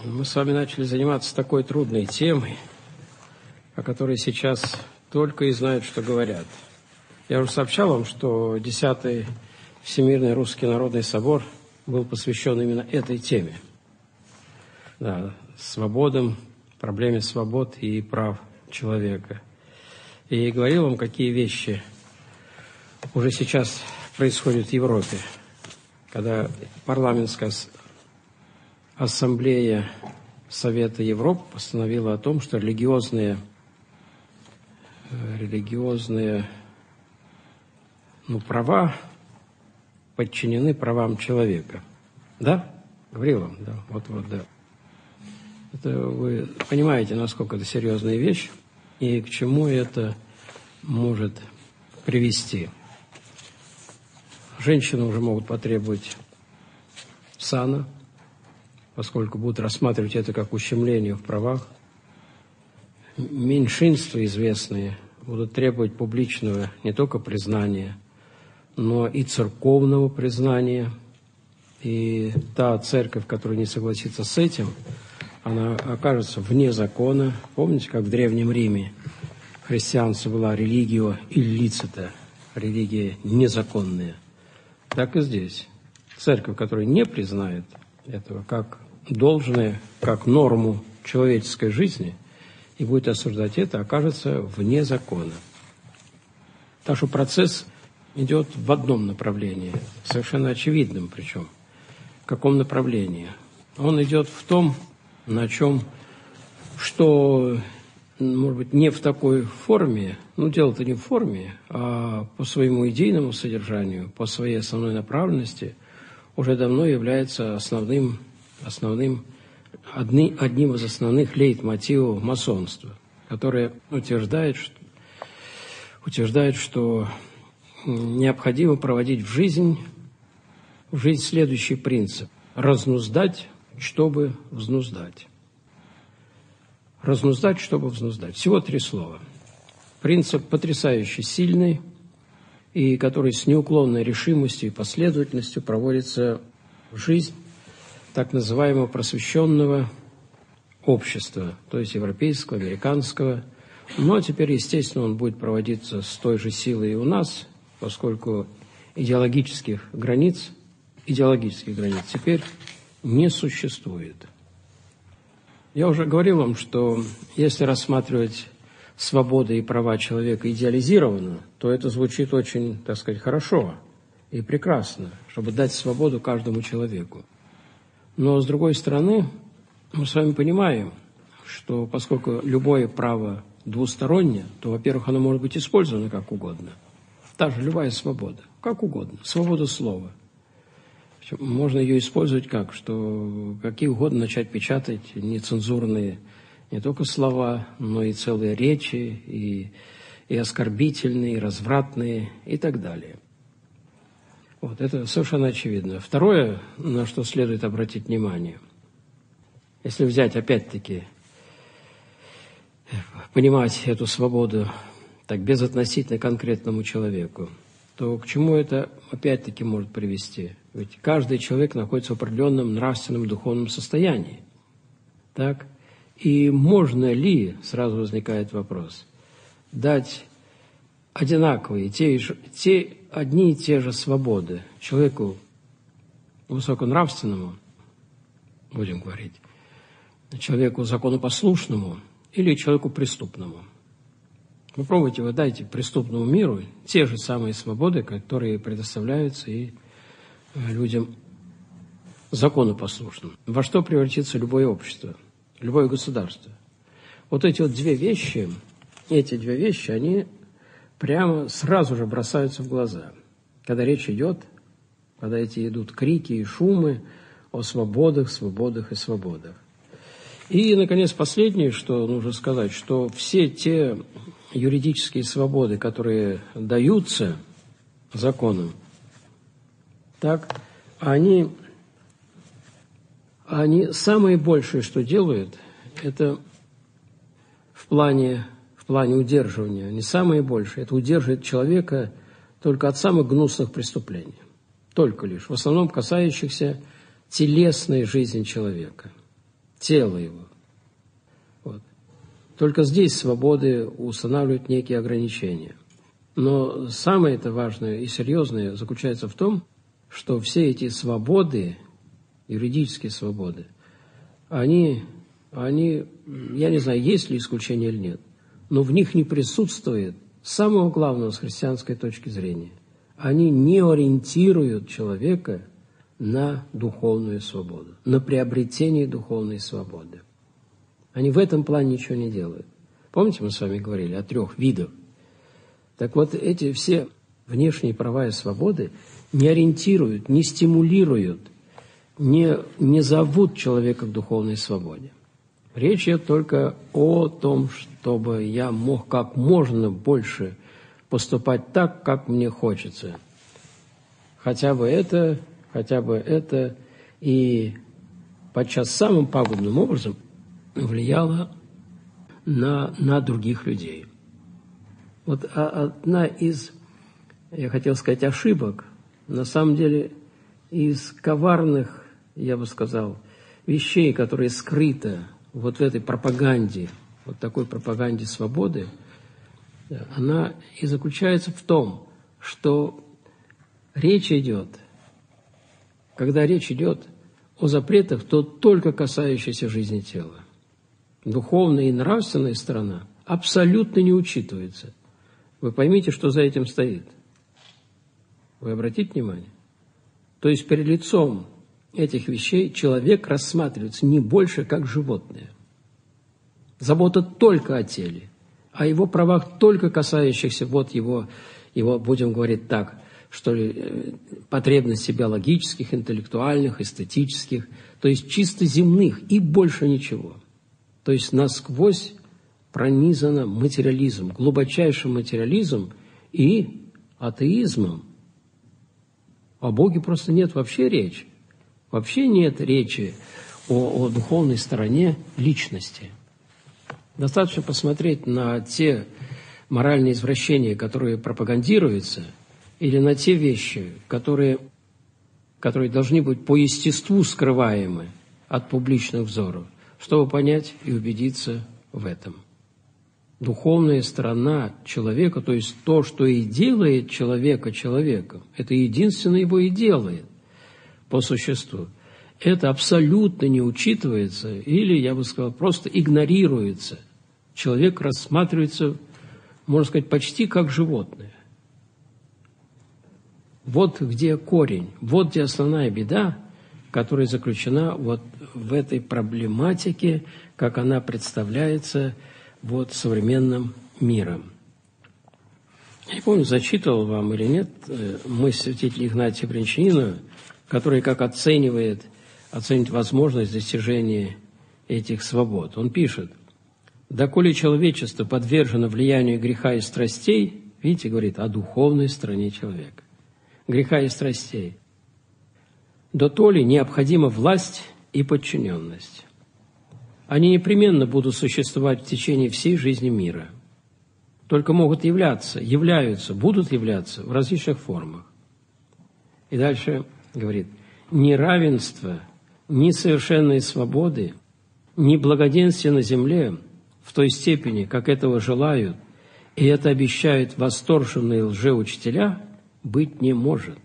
Мы с вами начали заниматься такой трудной темой, о которой сейчас только и знают, что говорят. Я уже сообщал вам, что 10-й Всемирный Русский Народный Собор был посвящен именно этой теме. Да, свободам, проблеме свобод и прав человека. И говорил вам, какие вещи уже сейчас происходят в Европе, когда парламентская ассамблея Совета Европы постановила о том, что религиозные права подчинены правам человека. Да? Говорил вам, да. Вот, да. Это вы понимаете, насколько это серьезная вещь и к чему это может привести. Женщины уже могут потребовать сана, поскольку будут рассматривать это как ущемление в правах. Меньшинства известные будут требовать публичного не только признания, но и церковного признания. И та церковь, которая не согласится с этим, она окажется вне закона. Помните, как в Древнем Риме христианство была религио illicita, религия незаконная? Так и здесь. Церковь, которая не признает этого как должное, как норму человеческой жизни, и будет осуждать это, окажется вне закона. Так что процесс идет в одном направлении, совершенно очевидном причем. В каком направлении? Он идет в том, на чем, что, может быть, не в такой форме, дело-то не в форме, а по своему идейному содержанию, по своей основной направленности, уже давно является одним из основных лейтмотивов масонства, которое утверждает, что необходимо проводить в жизнь следующий принцип: разнуздать, чтобы взнуздать. Разнуздать, чтобы взнуздать. Всего 3 слова. Принцип потрясающе сильный, и который с неуклонной решимостью и последовательностью проводится в жизнь так называемого просвещенного общества, то есть европейского, американского. Но теперь, естественно, он будет проводиться с той же силой и у нас, поскольку идеологических границ теперь не существует. Я уже говорил вам, что если рассматривать свободы и права человека идеализированно, то это звучит очень, так сказать, хорошо и прекрасно, чтобы дать свободу каждому человеку. Но, с другой стороны, мы с вами понимаем, что поскольку любое право двустороннее, то, во-первых, оно может быть использовано как угодно. Та же любая свобода, как угодно, свобода слова. Можно ее использовать как? Что какие угодно начать печатать нецензурные не только слова, но и целые речи, и оскорбительные, и развратные, и так далее. Вот, это совершенно очевидно. Второе, на что следует обратить внимание, если взять, опять-таки, понимать эту свободу так безотносительно конкретному человеку, то к чему это, опять-таки, может привести? Ведь каждый человек находится в определенном нравственном, духовном состоянии. Так? И можно ли, сразу возникает вопрос, дать одинаковые, одни и те же свободы человеку высоконравственному, будем говорить, человеку законопослушному или человеку преступному? Попробуйте, вы дайте преступному миру те же самые свободы, которые предоставляются и людям законопослушным. Во что превратится любое общество, любое государство? Вот эти 2 вещи, они прямо сразу же бросаются в глаза, когда речь идет, когда идут крики и шумы о свободах, свободах и свободах. И, наконец, последнее, что нужно сказать, что все те юридические свободы, которые даются законом, так, они самое большее, что делают, это в плане удерживания, не самое большее, это удерживает человека только от самых гнусных преступлений, только лишь, в основном касающихся телесной жизни человека. тело его. Вот. Только здесь свободы устанавливают некие ограничения. Но самое это важное и серьезное заключается в том, что все эти свободы, юридические свободы, они, я не знаю, есть ли исключение или нет, но в них не присутствует самого главного с христианской точки зрения. Они не ориентируют человека на духовную свободу, на приобретение духовной свободы. Они в этом плане ничего не делают. Помните, мы с вами говорили о 3 видах? Так вот, эти все внешние права и свободы не ориентируют, не стимулируют, не зовут человека к духовной свободе. Речь идет только о том, чтобы я мог как можно больше поступать так, как мне хочется. Хотя бы это, и подчас самым пагубным образом влияло на других людей. Вот одна из, я хотел сказать, ошибок, на самом деле, из коварных, я бы сказал, вещей, которые скрыты вот в этой пропаганде, вот такой пропаганде свободы, она и заключается в том, что когда речь идет о запретах, то только касающихся жизни тела. Духовная и нравственная сторона абсолютно не учитывается. Вы поймите, что за этим стоит. Вы обратите внимание? То есть перед лицом этих вещей человек рассматривается не больше как животное. Забота только о теле, о его правах только касающихся вот его, будем говорить так, что ли, потребностей биологических, интеллектуальных, эстетических, то есть чисто земных и больше ничего. То есть насквозь пронизано материализм, глубочайшим материализмом и атеизмом. О Боге просто нет вообще речи. Вообще нет речи о духовной стороне личности. Достаточно посмотреть на те моральные извращения, которые пропагандируются, или на те вещи, которые должны быть по естеству скрываемы от публичных взоров, чтобы понять и убедиться в этом. Духовная сторона человека, то есть то, что и делает человека человеком, это единственное его и делает по существу. Это абсолютно не учитывается или, я бы сказал, просто игнорируется. Человек рассматривается, можно сказать, почти как животное. Вот где корень, вот где основная беда, которая заключена вот в этой проблематике, как она представляется вот современным миром. Я не помню, зачитывал вам или нет мысль святителя Игнатия Брянчанина, который как оценивает возможность достижения этих свобод. Он пишет: «Доколе человечество подвержено влиянию греха и страстей», видите, говорит о духовной стороне человека, греха и страстей, «дотоле необходима власть и подчиненность. Они непременно будут существовать в течение всей жизни мира, только могут будут являться в различных формах». И дальше говорит: «Ни равенство, ни совершенной свободы, ни благоденствия на земле в той степени, как этого желают, и это обещают восторженные лжеучителя, быть не может.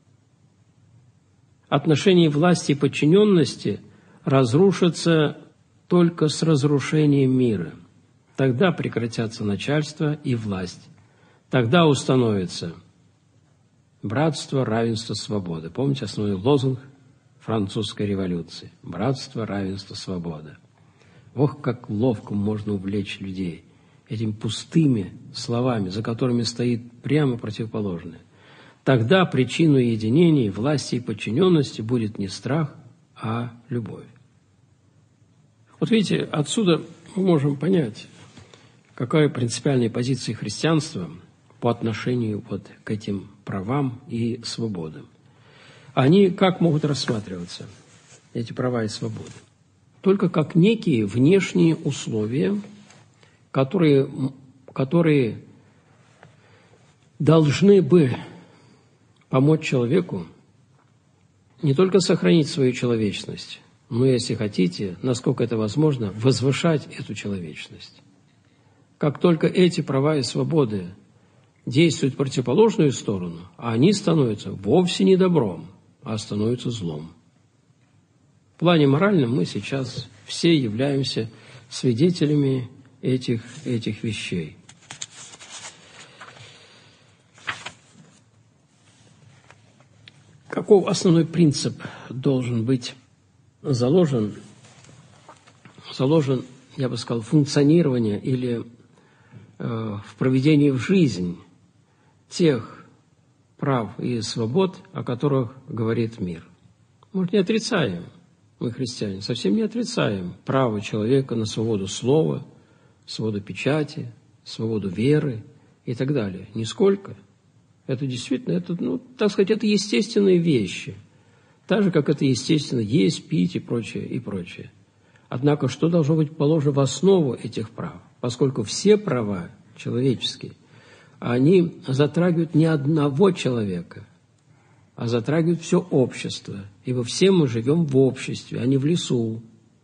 Отношения власти и подчиненности разрушатся только с разрушением мира. Тогда прекратятся начальство и власть. Тогда установится братство, равенство, свобода». Помните основной лозунг французской революции? Братство, равенство, свобода. Ох, как ловко можно увлечь людей этими пустыми словами, за которыми стоит прямо противоположное. Тогда причиной единения, власти и подчиненности будет не страх, а любовь. Вот видите, отсюда мы можем понять, какая принципиальная позиция христианства по отношению вот к этим правам и свободам. Они как могут рассматриваться, эти права и свободы? Только как некие внешние условия, которые должны бы помочь человеку не только сохранить свою человечность, но, если хотите, насколько это возможно, возвышать эту человечность. Как только эти права и свободы действуют в противоположную сторону, они становятся вовсе не добром, а становятся злом. В плане моральном мы сейчас все являемся свидетелями этих вещей. Каков основной принцип должен быть заложен, я бы сказал, функционирование или в проведении в жизнь тех прав и свобод, о которых говорит мир? Мы не отрицаем, мы, христиане, совсем не отрицаем право человека на свободу слова, свободу печати, свободу веры и так далее. Нисколько. Это действительно, так сказать, это естественные вещи. Так же, как это естественно есть, пить и прочее, и прочее. Однако, что должно быть положено в основу этих прав? Поскольку все права человеческие, они затрагивают не одного человека, а затрагивают все общество. Ибо все мы живем в обществе, а не в лесу.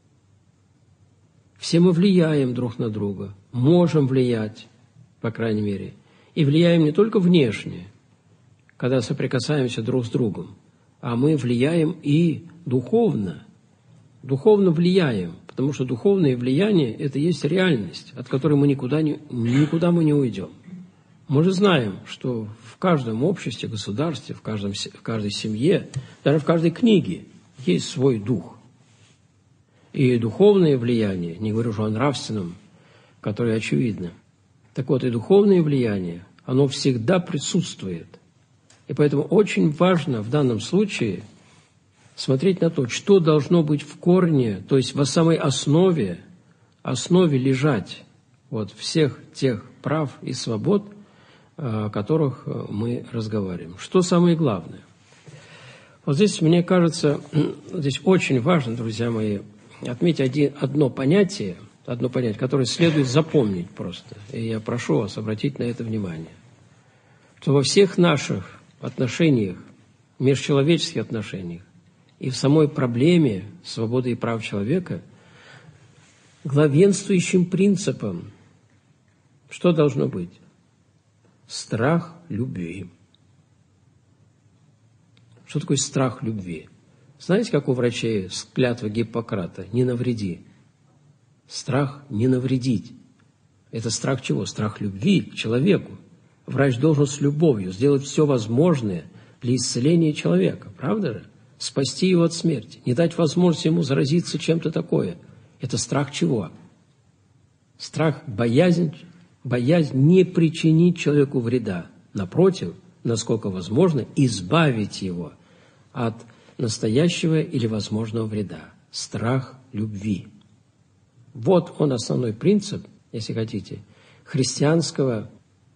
Все мы влияем друг на друга, можем влиять, по крайней мере, и влияем не только внешне, когда соприкасаемся друг с другом, а мы влияем и духовно. Духовно влияем, потому что духовное влияние – это есть реальность, от которой мы никуда мы не уйдем. Мы же знаем, что в каждом обществе, государстве, в каждой семье, даже в каждой книге есть свой дух. И духовное влияние, не говорю уже о нравственном, которое очевидно. Так вот, и духовное влияние, оно всегда присутствует. И поэтому очень важно в данном случае смотреть на то, что должно быть в корне, то есть в самой основе лежать всех тех прав и свобод, о которых мы разговариваем. Что самое главное? Вот здесь, мне кажется, здесь очень важно, друзья мои, отметить одно понятие, которое следует запомнить просто. И я прошу вас обратить на это внимание. Что во всех наших отношениях, межчеловеческих отношениях и в самой проблеме свободы и прав человека главенствующим принципом что должно быть? Страх любви. Что такое страх любви? Знаете, как у врачей клятва Гиппократа? Не навреди. Страх не навредить. Это страх чего? Страх любви к человеку. Врач должен с любовью сделать все возможное для исцеления человека. Правда же? Спасти его от смерти. Не дать возможности ему заразиться чем-то такое. Это страх чего? Страх, боязнь не причинить человеку вреда. Напротив, насколько возможно, избавить его от настоящего или возможного вреда. Страх любви. Вот он основной принцип, если хотите, христианского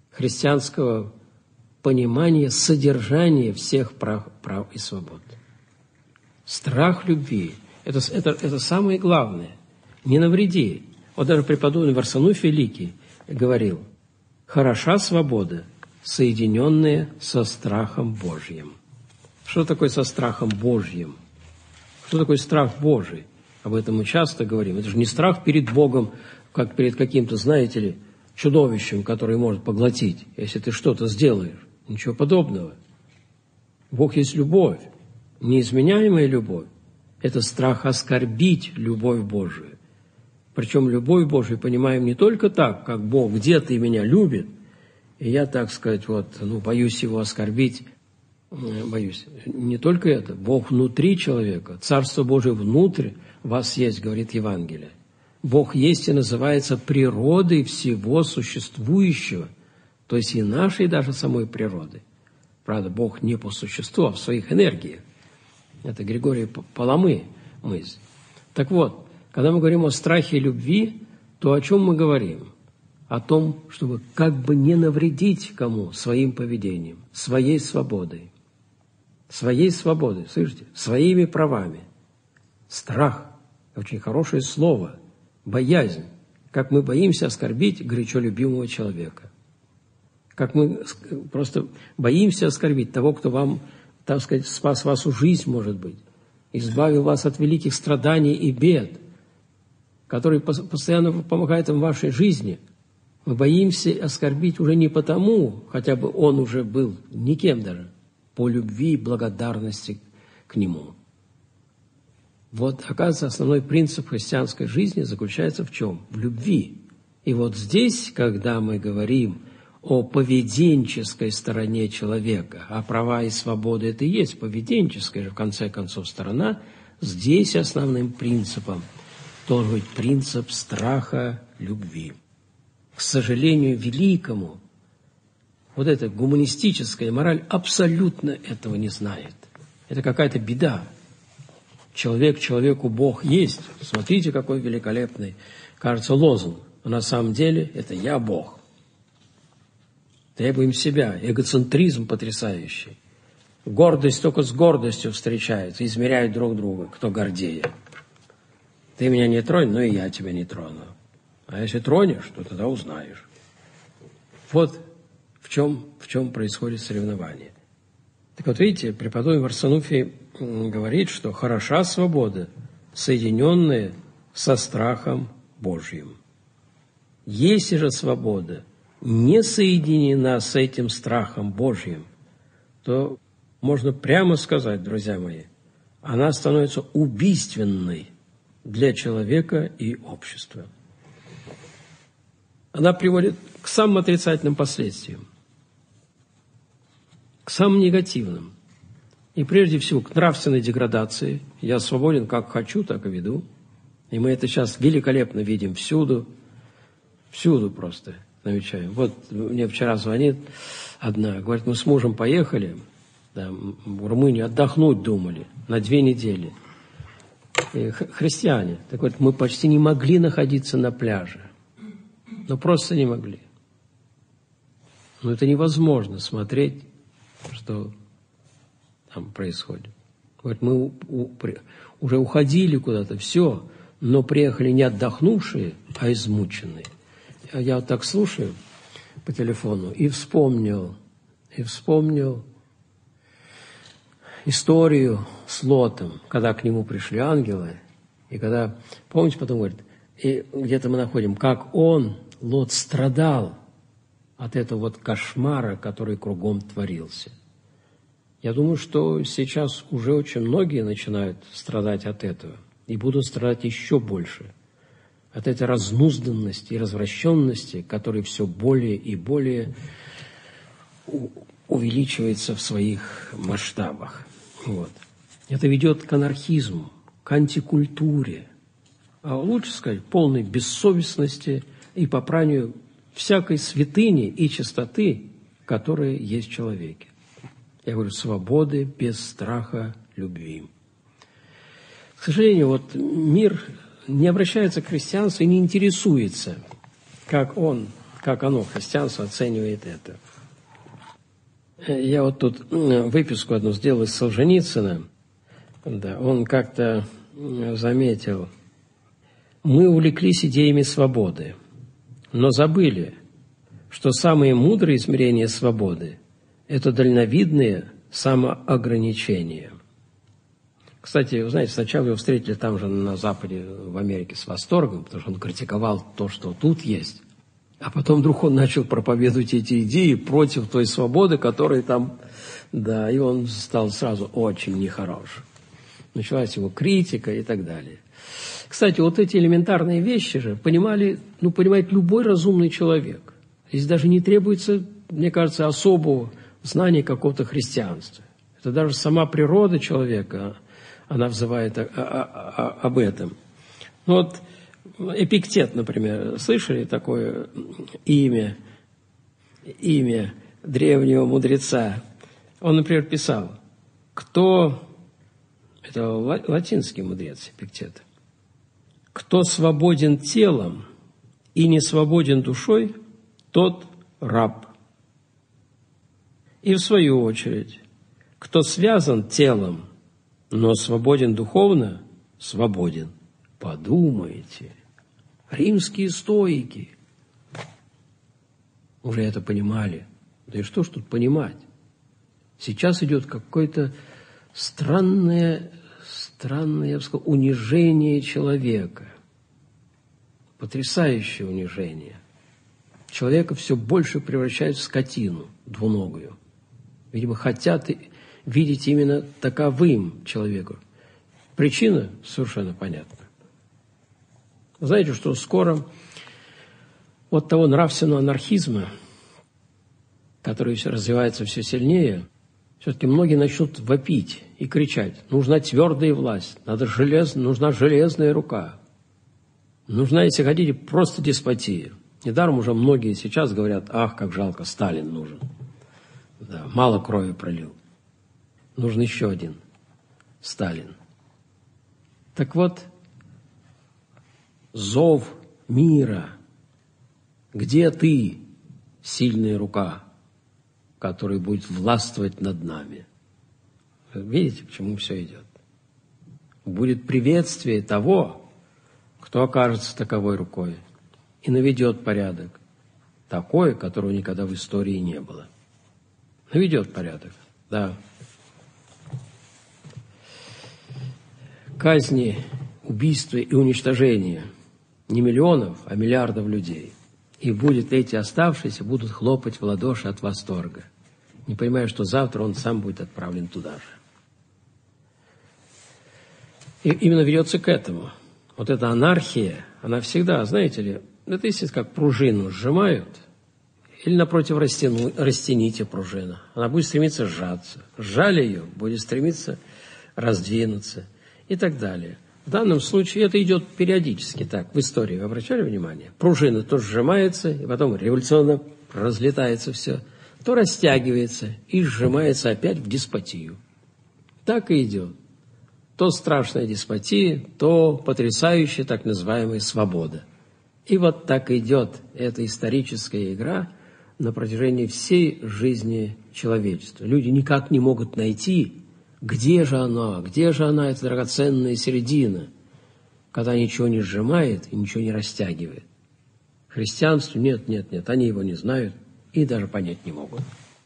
понимания содержания всех прав и свобод. Страх любви – это самое главное. Не навреди. Вот даже преподобный Варсонофий Великий говорил: «Хороша свобода, соединенная со страхом Божьим». Что такое со страхом Божьим? Что такое страх Божий? Об этом мы часто говорим. Это же не страх перед Богом, как перед каким-то, знаете ли, чудовищем, которое может поглотить, если ты что-то сделаешь. Ничего подобного. Бог есть любовь, неизменяемая любовь. Это страх оскорбить любовь Божию. Причем любовь Божию понимаем не только так, как Бог где-то и меня любит, и я, так сказать, боюсь его оскорбить, боюсь. Не только это. Бог внутри человека, Царство Божие внутрь вас есть, говорит Евангелие. Бог есть и называется природой всего существующего, то есть и нашей даже самой природы. Правда, Бог не по существу, а в своих энергиях. Это Григорий Паламы мысль. Так вот, когда мы говорим о страхе любви, то о чем мы говорим? О том, чтобы как бы не навредить кому своим поведением, своей свободой. Своей свободой, слышите? Своими правами. Страх – очень хорошее слово. Боязнь. Как мы боимся оскорбить горячо любимого человека. Как мы просто боимся оскорбить того, кто вам, так сказать, спас вашу жизнь, может быть. избавил вас от великих страданий и бед, который постоянно помогает вам в вашей жизни. Мы боимся оскорбить уже не потому, хотя бы он уже был никем даже, по любви и благодарности к нему. Вот, оказывается, основной принцип христианской жизни заключается в чем? В любви. И вот здесь, когда мы говорим о поведенческой стороне человека, а права и свободы – это и есть поведенческая же, в конце концов, сторона, здесь основным принципом должен быть принцип страха любви. К сожалению, великому, вот эта гуманистическая мораль абсолютно этого не знает. Это какая-то беда. Человек человеку Бог есть. Смотрите, какой великолепный, кажется, лозунг. Но на самом деле это я Бог. Требуем себя. Эгоцентризм потрясающий. Гордость только с гордостью встречается, измеряют друг друга, кто гордее. Ты меня не тронь, но и я тебя не трону. А если тронешь, то тогда узнаешь. Вот в чем происходит соревнование. Так вот, видите, преподобный Варсонофий говорит, что хороша свобода, соединенная со страхом Божьим. Если же свобода не соединена с этим страхом Божьим, то можно прямо сказать, друзья мои, она становится убийственной для человека и общества. Она приводит к самым отрицательным последствиям, к самым негативным. И прежде всего к нравственной деградации. Я свободен, как хочу, так и веду. И мы это сейчас великолепно видим всюду просто замечаем. Вот мне вчера звонит одна, говорит, мы с мужем поехали в Румынию, отдохнуть думали на 2 недели. И христиане. Так вот, мы почти не могли находиться на пляже. Ну, просто не могли. Но это невозможно смотреть, что там происходит. Вот мы уже уходили куда-то, все, но приехали не отдохнувшие, а измученные. Я вот так слушаю по телефону и вспомнил историю с Лотом, когда к нему пришли ангелы, и когда, помните, потом говорит, и где-то мы находим, как Лот, страдал от этого вот кошмара, который кругом творился. Я думаю, что сейчас уже очень многие начинают страдать от этого и будут страдать еще больше от этой разнузданности и развращенности, которая все более и более увеличивается в своих масштабах. Вот. Это ведет к анархизму, к антикультуре, а лучше сказать, полной бессовестности и попранию всякой святыни и чистоты, которая есть в человеке. Я говорю, свободы без страха любви. К сожалению, вот мир не обращается к христианству и не интересуется, как оно, христианство, оценивает это. Я вот тут выписку одну сделал из Солженицына. Да, он как-то заметил, мы увлеклись идеями свободы, но забыли, что самые мудрые измерения свободы – это дальновидные самоограничения. Кстати, вы знаете, сначала его встретили там же на Западе, в Америке, с восторгом, потому что он критиковал то, что тут есть. А потом вдруг он начал проповедовать эти идеи против той свободы, которая там, да, и он стал сразу очень нехорошим. Началась его критика и так далее. Кстати, вот эти элементарные вещи же понимает любой разумный человек. Здесь даже не требуется, мне кажется, особого знания какого-то христианства. Это даже сама природа человека, она взывает об этом. Ну вот Эпиктет, например, слышали такое имя древнего мудреца? Он, например, писал, это латинский мудрец Эпиктет, кто свободен телом и не свободен душой, тот раб. И в свою очередь, кто связан телом, но свободен духовно, свободен. Подумайте, римские стоики уже это понимали. Да и что ж тут понимать? Сейчас идет какое-то странное странное, я бы сказал, унижение человека. Потрясающее унижение. Человека все больше превращают в скотину двуногую. Видимо, хотят видеть именно таковым человеку. Причина совершенно понятна. Знаете, что скоро от того нравственного анархизма, который развивается все сильнее, все-таки многие начнут вопить и кричать: нужна твердая власть, нужна железная рука, нужна, если хотите, просто деспотия. Недаром уже многие сейчас говорят: ах, как жалко, Сталин нужен. Да, мало крови пролил. Нужен еще один Сталин. Так вот, зов мира. Где ты, сильная рука, которая будет властвовать над нами? Видите, к чему все идет? Будет приветствие того, кто окажется таковой рукой и наведет порядок, такой, которого никогда в истории не было. Наведет порядок, да. Казни, убийства и уничтожения не миллионов, а миллиардов людей. И будет эти оставшиеся будут хлопать в ладоши от восторга, не понимая, что завтра он сам будет отправлен туда же. И именно ведется к этому. Вот эта анархия, она всегда, знаете ли, это естественно, как пружину сжимают, или напротив растяните пружину. Она будет стремиться сжаться. Сжали ее, будет стремиться раздвинуться и так далее. В данном случае это идет периодически так, в истории. Вы обращали внимание? Пружина то сжимается, и потом революционно разлетается все, то растягивается и сжимается опять в деспотию. Так и идет. То страшная деспотия, то потрясающая так называемая свобода. И вот так идет эта историческая игра на протяжении всей жизни человечества. Люди никак не могут найти, где же она, эта драгоценная середина, когда ничего не сжимает и ничего не растягивает. Христианство нет, они его не знают и даже понять не могут.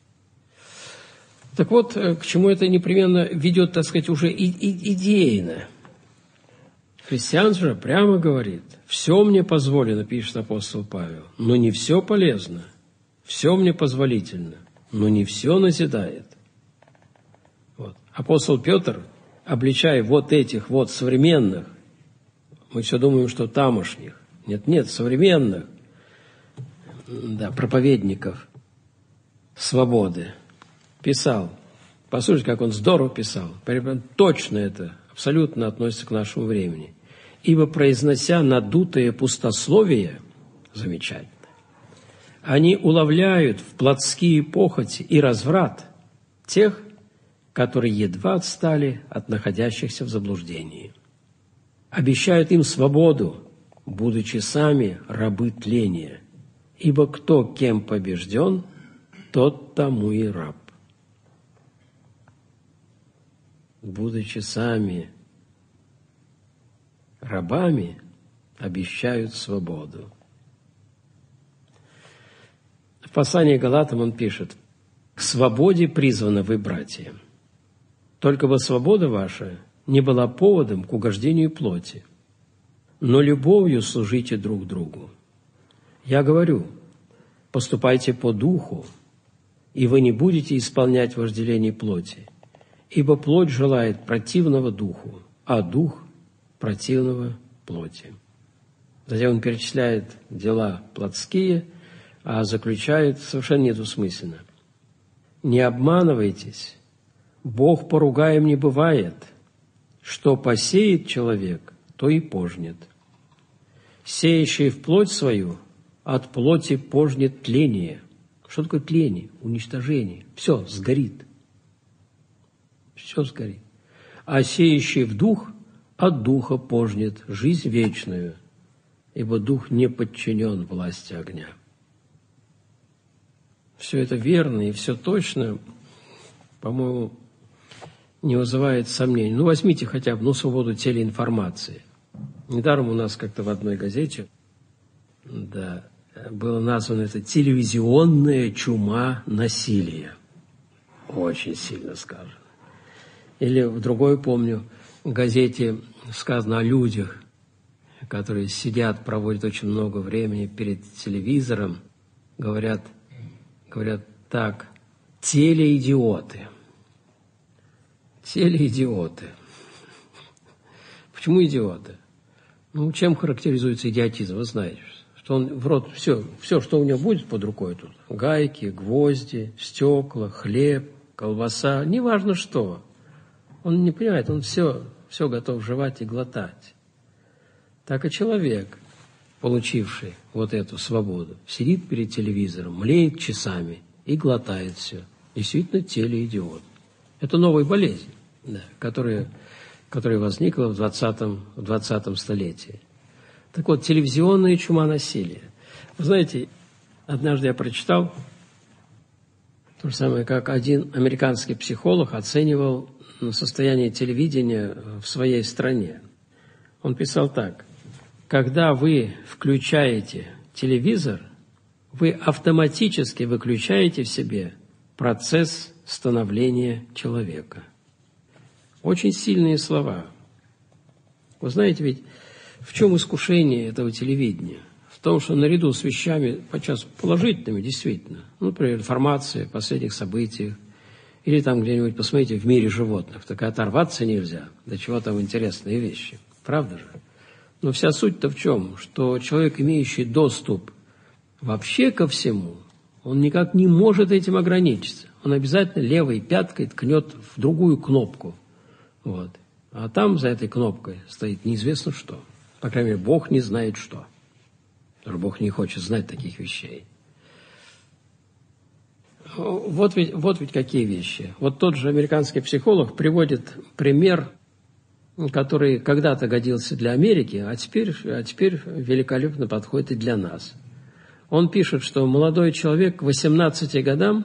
Так вот, к чему это непременно ведет, так сказать, уже идейно. Христианство же прямо говорит: все мне позволено, пишет апостол Павел, но не все полезно, все мне позволительно, но не все назидает. Вот. Апостол Петр, обличая вот этих вот современных, мы все думаем, что тамошних, нет, современных, да, проповедников свободы, писал, послушайте, как он здорово писал, точно это абсолютно относится к нашему времени. Ибо, произнося надутое пустословие, замечательно, они уловляют в плотские похоти и разврат тех, которые едва отстали от находящихся в заблуждении. Обещают им свободу, будучи сами рабы тления, ибо кто кем побежден, тот тому и раб. Будучи сами рабами, обещают свободу. В послании к Галатам он пишет: «К свободе призваны вы, братья. Только бы свобода ваша не была поводом к угождению плоти, но любовью служите друг другу. Я говорю, поступайте по духу, и вы не будете исполнять вожделение плоти, ибо плоть желает противного духу, а дух противного плоти». Затем он перечисляет дела плотские, а заключает совершенно недвусмысленно: «Не обманывайтесь, Бог поругаем не бывает, что посеет человек, то и пожнет. Сеющий в плоть свою от плоти пожнет тление». Что такое тление? Уничтожение. Все сгорит. Все сгорит. А сеющий в дух от духа пожнет жизнь вечную, ибо дух не подчинен власти огня. Все это верно и все точно, по-моему, не вызывает сомнений. Возьмите хотя бы свободу телеинформации. Недаром у нас как-то в одной газете было названо это «телевизионная чума насилия». Очень сильно сказано. Или в другой, помню, газете сказано о людях, которые сидят, проводят очень много времени перед телевизором, говорят так: телеидиоты. Телеидиоты. Почему идиоты? Ну, чем характеризуется идиотизм? Вы знаете, что он в рот все, что у него будет под рукой тут, гайки, гвозди, стекла, хлеб, колбаса, неважно что. Он не понимает, он все готов жевать и глотать. Так и человек, получивший вот эту свободу, сидит перед телевизором, млеет часами и глотает все. Действительно, телеидиот. Это новая болезнь, да, которая возникла в 20 столетии. Так вот, телевизионная чума насилия. Вы знаете, однажды я прочитал то же самое, как один американский психолог оценивал состояние телевидения в своей стране. Он писал так: когда вы включаете телевизор, вы автоматически выключаете в себе процесс становления человека. Очень сильные слова. Вы знаете, ведь в чем искушение этого телевидения? В том, что наряду с вещами подчас положительными, действительно, например, информация о последних событиях, или там где-нибудь, посмотрите, в мире животных, так оторваться нельзя, до чего там интересные вещи. Правда же? Но вся суть-то в чем? Что человек, имеющий доступ вообще ко всему, он никак не может этим ограничиться. Он обязательно левой пяткой ткнет в другую кнопку. Вот. А там за этой кнопкой стоит неизвестно что. По крайней мере, Бог не знает что. Потому что Бог не хочет знать таких вещей. Вот ведь какие вещи. Вот тот же американский психолог приводит пример, который когда-то годился для Америки, а теперь великолепно подходит и для нас. Он пишет, что молодой человек к 18 годам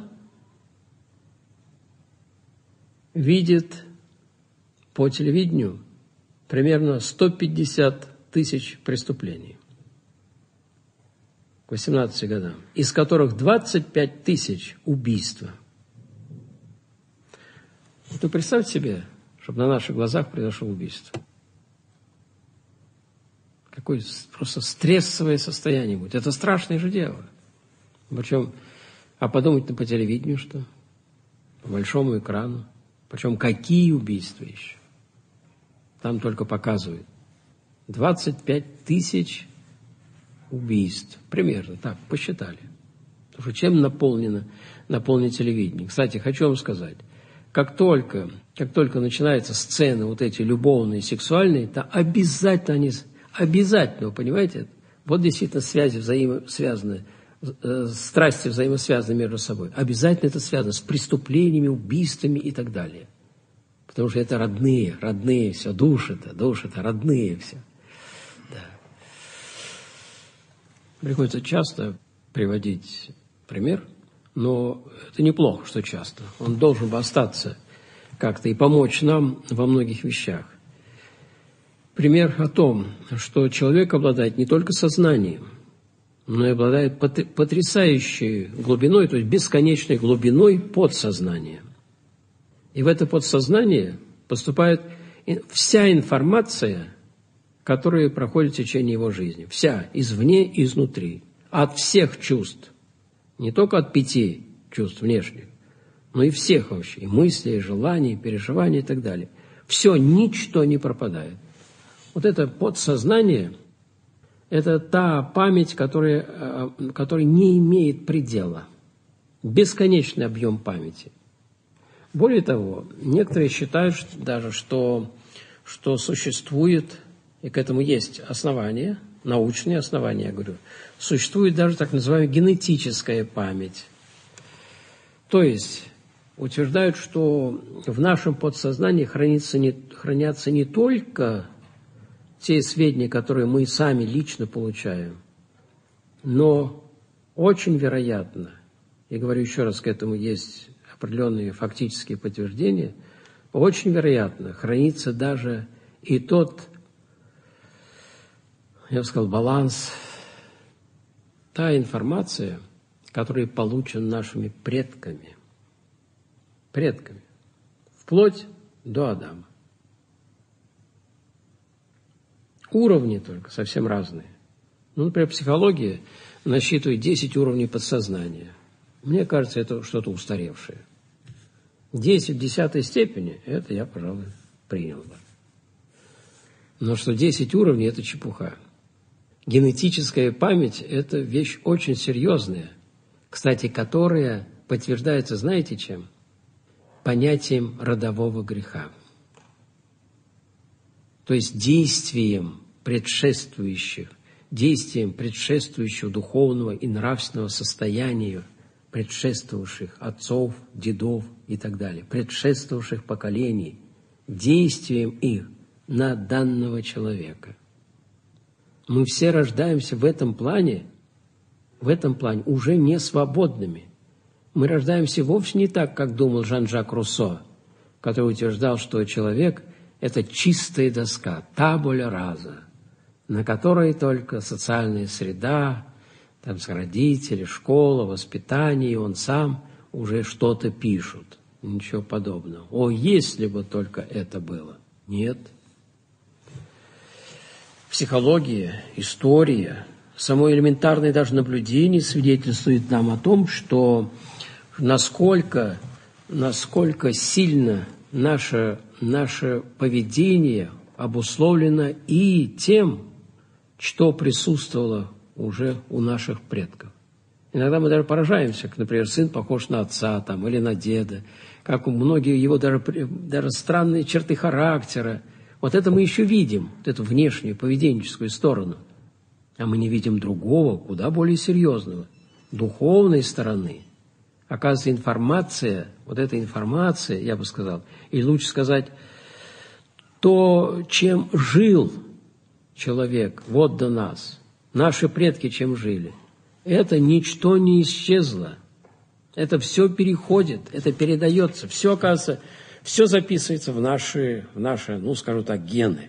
видит по телевидению примерно 150 тысяч преступлений. К 18 годам, из которых 25 тысяч убийства. Вот представьте себе, чтобы на наших глазах произошло убийство. Какое просто стрессовое состояние будет. Это страшное же дело. Причем, а подумать-то по телевидению что? По большому экрану. Причем какие убийства еще? Там только показывают 25 тысяч убийств. Примерно так, посчитали. Потому что чем наполнено телевидение. Кстати, хочу вам сказать, как только начинаются сцены вот эти любовные, сексуальные, то обязательно, вы понимаете, вот действительно связи взаимосвязаны, страсти взаимосвязаны между собой. Обязательно это связано с преступлениями, убийствами и так далее. Потому что это родные все, души-то, родные все. Да. Приходится часто приводить пример, но это неплохо, что часто. Он должен бы остаться как-то и помочь нам во многих вещах. Пример о том, что человек обладает не только сознанием, но и обладает потрясающей глубиной, то есть бесконечной глубиной подсознания. И в это подсознание поступает вся информация, которая проходит в течение его жизни. Вся, извне и изнутри. От всех чувств. Не только от 5 чувств внешних, но и всех вообще. И мысли, и желания, и переживания и так далее. Все, ничто не пропадает. Вот это подсознание – это та память, которая не имеет предела. Бесконечный объем памяти. Более того, некоторые считают даже, что существует, и к этому есть основания, научные основания, я говорю, существует даже так называемая генетическая память. То есть утверждают, что в нашем подсознании хранятся не только те сведения, которые мы сами лично получаем, но очень вероятно, я говорю еще раз, к этому есть определенные фактические подтверждения, очень вероятно хранится даже и тот, я бы сказал, баланс, та информация, которая получена нашими предками, вплоть до Адама. уровни только совсем разные. Ну, например, психология насчитывает 10 уровней подсознания. Мне кажется, это что-то устаревшее. 10 в 10 степени, это я, пожалуй, принял бы. Но что 10 уровней – это чепуха. Генетическая память – это вещь очень серьезная, кстати, которая подтверждается, знаете чем? Понятием родового греха. То есть действием предшествующего духовного и нравственного состояния, предшествовавших отцов, дедов и так далее, предшествовавших поколений, действием их на данного человека. Мы все рождаемся в этом плане уже не свободными. Мы рождаемся вовсе не так, как думал Жан-Жак Руссо, который утверждал, что человек – это чистая доска, табуля раса, на которой только социальная среда, там родители, школа, воспитание, и он сам уже что-то пишут. Ничего подобного. О, если бы только это было. Нет. Психология, история, само элементарное даже наблюдение свидетельствует нам о том, что насколько сильно наше поведение обусловлено и тем, что присутствовало уже у наших предков. Иногда мы даже поражаемся, как, например, сын похож на отца там, или на деда, как у многих его даже странные черты характера. Вот это мы еще видим, вот эту внешнюю поведенческую сторону. А мы не видим другого, куда более серьезного, духовной стороны. Оказывается, информация, вот эта информация, я бы сказал, или лучше сказать, то, чем жил человек вот до нас, наши предки чем жили, это ничто не исчезло. Это все переходит, это передается. Все, оказывается, все записывается в наши, ну, скажу так, гены.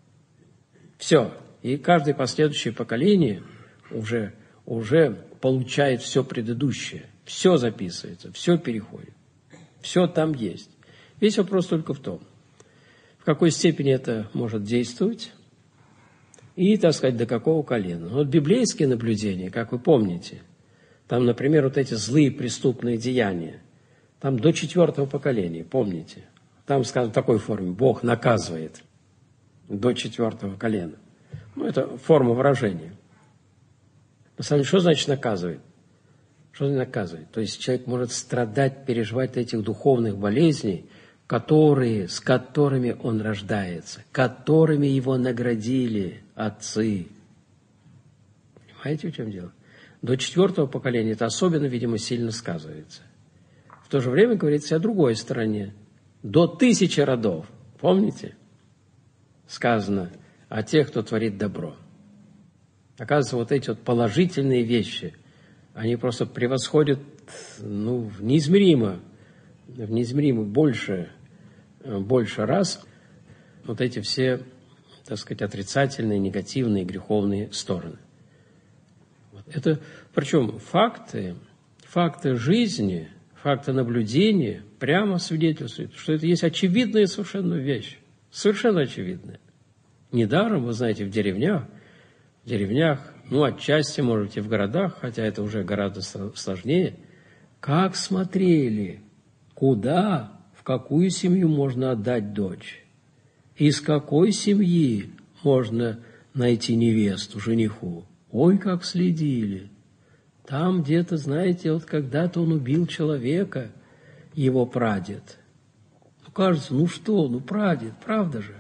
Все. И каждое последующее поколение уже получает все предыдущее. Все записывается, все переходит. Все там есть. Весь вопрос только в том, в какой степени это может действовать и, так сказать, до какого колена. Вот библейские наблюдения, как вы помните, там, например, вот эти злые преступные деяния, там до 4-го поколения, помните? Там сказано в такой форме: Бог наказывает до 4-го колена. Ну, это форма выражения. На самом деле, что значит наказывает? Что значит наказывает? То есть человек может страдать, переживать этих духовных болезней, с которыми он рождается, которыми его наградили отцы. Понимаете, в чем дело? До 4-го поколения это особенно, видимо, сильно сказывается. В то же время говорится о другой стороне. До 1000 родов, помните? Сказано о тех, кто творит добро. Оказывается, вот эти вот положительные вещи, они просто превосходят, в неизмеримо больше раз вот эти все, так сказать, отрицательные, негативные, греховные стороны. Вот. Это, причем факты жизни, факты наблюдения прямо свидетельствуют, что это есть очевидная совершенно вещь, совершенно очевидная. Недаром, вы знаете, в деревнях, отчасти, может быть, и в городах, хотя это уже гораздо сложнее, как смотрели, куда, в какую семью можно отдать дочь, из какой семьи можно найти невесту, жениху. Ой, как следили. Там где-то, знаете, вот когда-то он убил человека, его прадед. Кажется, прадед, правда же?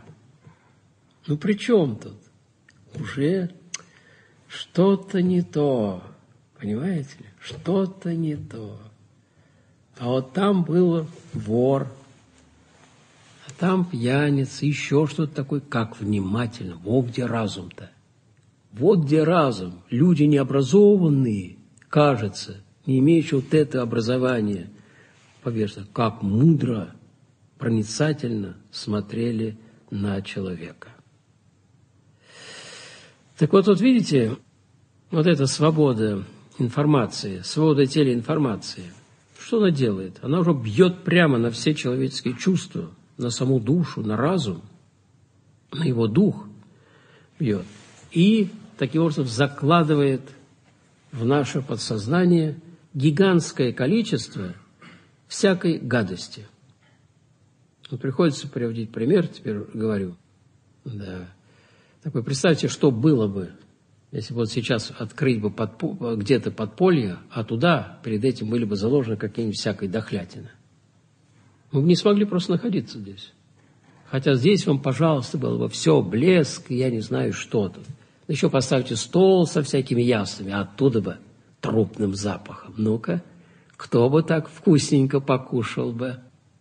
При чем тут? Уже что-то не то, понимаете ли? Что-то не то. А вот там был вор, а там пьяница, еще что-то такое. Как внимательно. Вот где разум-то. Вот где разум. Люди необразованные, кажется, не имеющие вот это образование, поверьте, как мудро, проницательно смотрели на человека. Так вот видите, вот эта свобода информации, свобода телеинформации, что она делает? Она уже бьет прямо на все человеческие чувства, на саму душу, на разум, на его дух. бьет. И таким образом закладывает в наше подсознание гигантское количество всякой гадости. Вот приходится приводить пример, теперь говорю. Да. Так вы представьте, что было бы, если бы вот сейчас открыть бы где-то подполье, а туда перед этим были бы заложены какие-нибудь всякой дохлятины. Мы бы не смогли просто находиться здесь. Хотя здесь вам, пожалуйста, было бы все, блеск, я не знаю, что тут. Еще поставьте стол со всякими яствами, а оттуда бы трупным запахом. Ну-ка, кто бы так вкусненько покушал бы,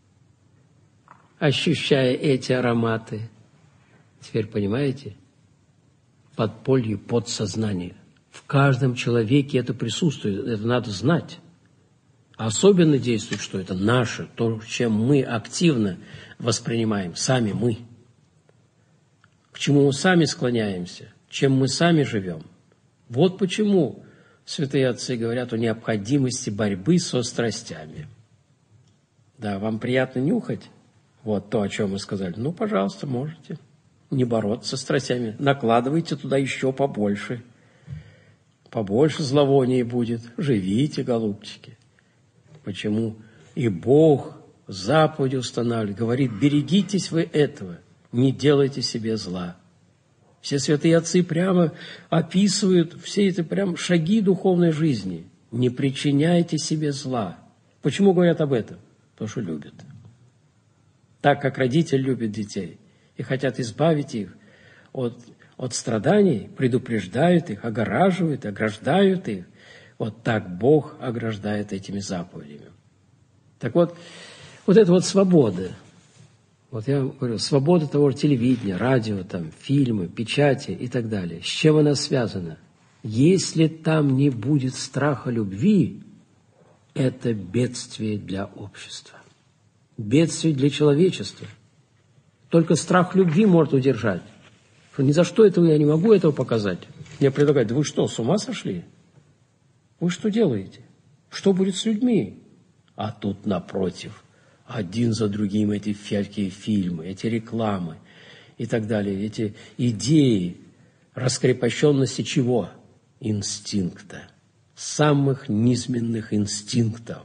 ощущая эти ароматы? Теперь понимаете? Подполье подсознания. В каждом человеке это присутствует, это надо знать. Особенно действует, что это наше, то, чем мы активно воспринимаем, сами мы. К чему мы сами склоняемся, чем мы сами живем. Вот почему святые отцы говорят о необходимости борьбы со страстями. Да, вам приятно нюхать вот то, о чем мы сказали. Ну, пожалуйста, можете не бороться со страстями. Накладывайте туда еще побольше. Побольше зловония будет. Живите, голубчики. Почему? И Бог заповеди устанавливает, говорит, берегитесь вы этого, не делайте себе зла. Все святые отцы прямо описывают все эти прям шаги духовной жизни. Не причиняйте себе зла. Почему говорят об этом? Потому что любят. Так как родитель любит детей и хотят избавить их от страданий, предупреждают их, огораживают, ограждают их. Вот так Бог ограждает этими заповедями. Так вот, вот это вот свобода. Вот я говорю, свобода того же телевидения, радио, там, фильмы, печати и так далее. С чем она связана? Если там не будет страха любви, это бедствие для общества. Бедствие для человечества. Только страх любви может удержать. Что ни за что этого я не могу этого показать. Мне предлагают, да вы что, с ума сошли? Вы что делаете? Что будет с людьми? А тут напротив, один за другим эти всякие фильмы, эти рекламы и так далее, эти идеи раскрепощенности чего? Инстинкта. Самых низменных инстинктов.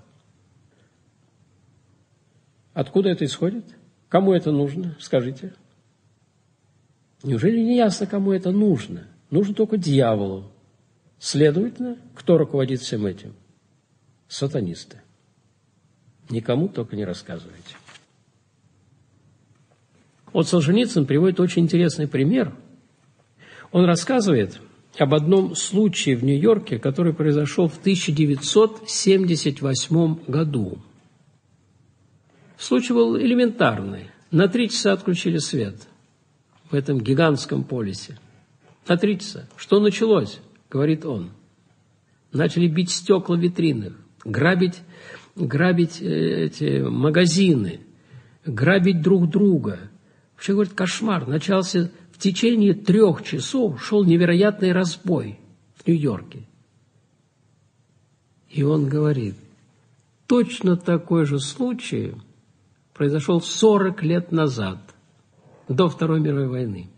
Откуда это исходит? Кому это нужно? Скажите. Неужели не ясно, кому это нужно? Нужно только дьяволу. Следовательно, кто руководит всем этим? Сатанисты. Никому только не рассказывайте. Вот Солженицын приводит очень интересный пример. Он рассказывает об одном случае в Нью-Йорке, который произошел в 1978 году. Случай был элементарный. На 3 часа отключили свет в этом гигантском полисе. На 3 часа. Что началось? Говорит он. Начали бить стекла в витринах, грабить эти магазины, грабить друг друга. Вообще, говорит, кошмар. Начался в течение 3 часов, шел невероятный разбой в Нью-Йорке. И он говорит, точно такой же случай произошел 40 лет назад, до Второй мировой войны.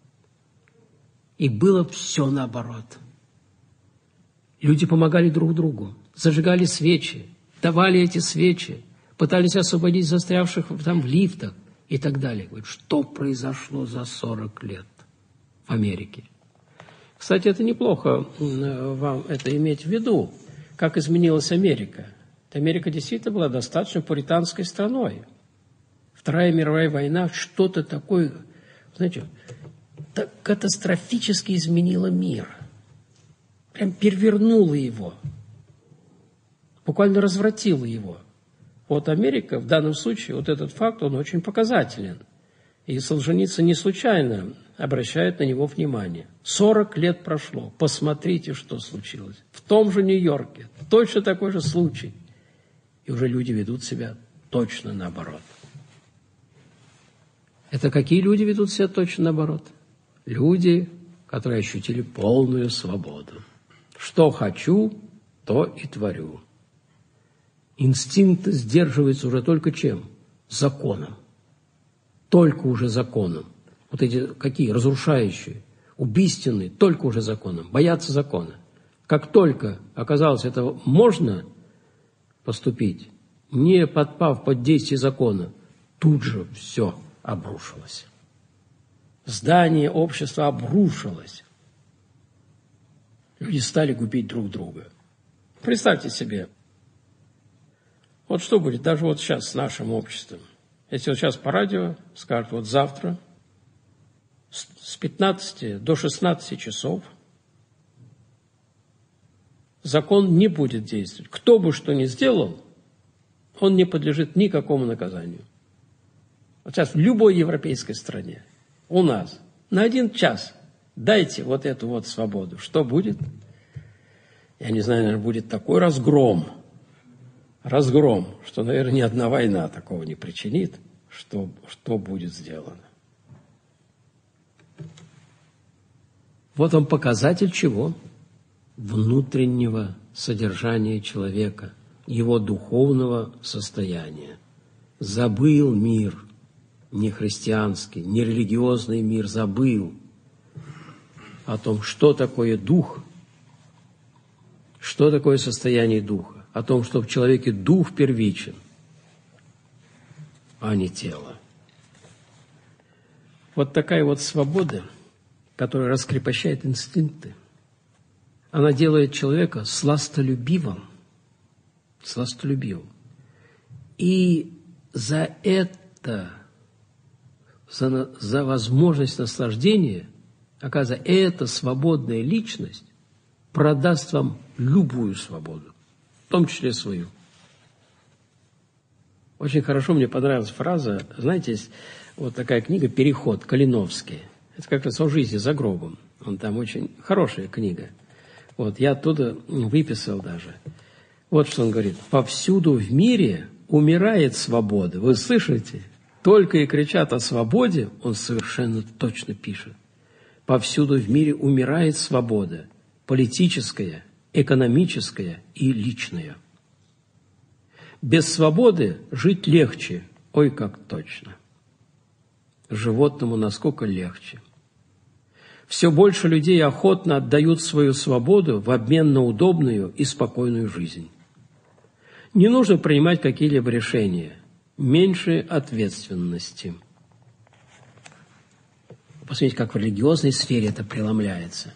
И было все наоборот. Люди помогали друг другу, зажигали свечи, давали эти свечи, пытались освободить застрявших там в лифтах и так далее. Говорит, что произошло за 40 лет в Америке? Кстати, это неплохо вам это иметь в виду, как изменилась Америка. Америка действительно была достаточно пуританской страной. Вторая мировая война что-то такое, знаете, так катастрофически изменила мир. Прям перевернула его. Буквально развратила его. Вот Америка, в данном случае, вот этот факт, он очень показателен. И Солженицын не случайно обращает на него внимание. 40 лет прошло. Посмотрите, что случилось. В том же Нью-Йорке. Точно такой же случай. И уже люди ведут себя точно наоборот. Это какие люди ведут себя точно наоборот? Люди, которые ощутили полную свободу. Что хочу, то и творю. Инстинкт сдерживается уже только чем? Законом. Только уже законом. Вот эти какие? Разрушающие. убийственные, только уже законом, боятся закона. Как только оказалось, это можно поступить, не подпав под действие закона, тут же все обрушилось. Здание общества обрушилось. Люди стали губить друг друга. Представьте себе, вот что будет даже вот сейчас с нашим обществом. Если вот сейчас по радио скажут, вот завтра с 15 до 16 часов закон не будет действовать. Кто бы что ни сделал, он не подлежит никакому наказанию. Вот сейчас в любой европейской стране, у нас, на 1 час дайте вот эту вот свободу. Что будет? Я не знаю, наверное, будет такой разгром, что, наверное, ни одна война такого не причинит, что будет сделано. Вот он показатель чего? Внутреннего содержания человека, его духовного состояния. Забыл мир, не христианский, не религиозный мир, забыл о том, что такое дух, что такое состояние духа, о том, что в человеке дух первичен, а не тело. Вот такая вот свобода, которая раскрепощает инстинкты, она делает человека сластолюбивым. И за это, за возможность наслаждения, оказывается, эта свободная личность продаст вам любую свободу, в том числе свою. Очень хорошо мне понравилась фраза, знаете, есть вот такая книга «Переход» Калиновский. Это как раз о жизни за гробом. Он там очень хорошая книга. Вот, я оттуда выписал даже. Вот что он говорит. «Повсюду в мире умирает свобода». Вы слышите? Только и кричат о свободе, он совершенно точно пишет. Повсюду в мире умирает свобода. Политическая, экономическая и личная. Без свободы жить легче. Ой, как точно. Животному насколько легче. Все больше людей охотно отдают свою свободу в обмен на удобную и спокойную жизнь. Не нужно принимать какие-либо решения. Меньше ответственности. Посмотрите, как в религиозной сфере это преломляется.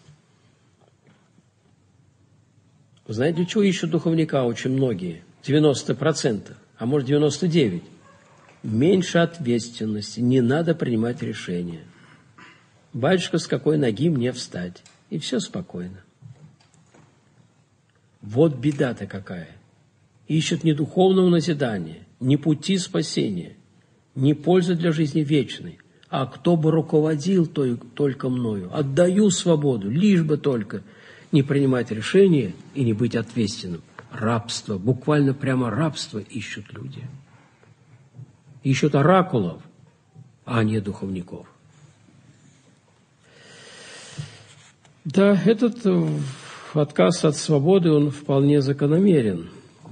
Вы знаете, для чего ищут духовника очень многие? 90%, а может 99%. Меньше ответственности, не надо принимать решения. Батюшка, с какой ноги мне встать? И все спокойно. Вот беда-то какая. Ищут не духовного назидания, не пути спасения, не пользы для жизни вечной, а кто бы руководил только мною. Отдаю свободу, лишь бы только не принимать решения и не быть ответственным. Рабство, буквально прямо рабство ищут люди. Ищут оракулов, а не духовников. Да, этот отказ от свободы, он вполне закономерен.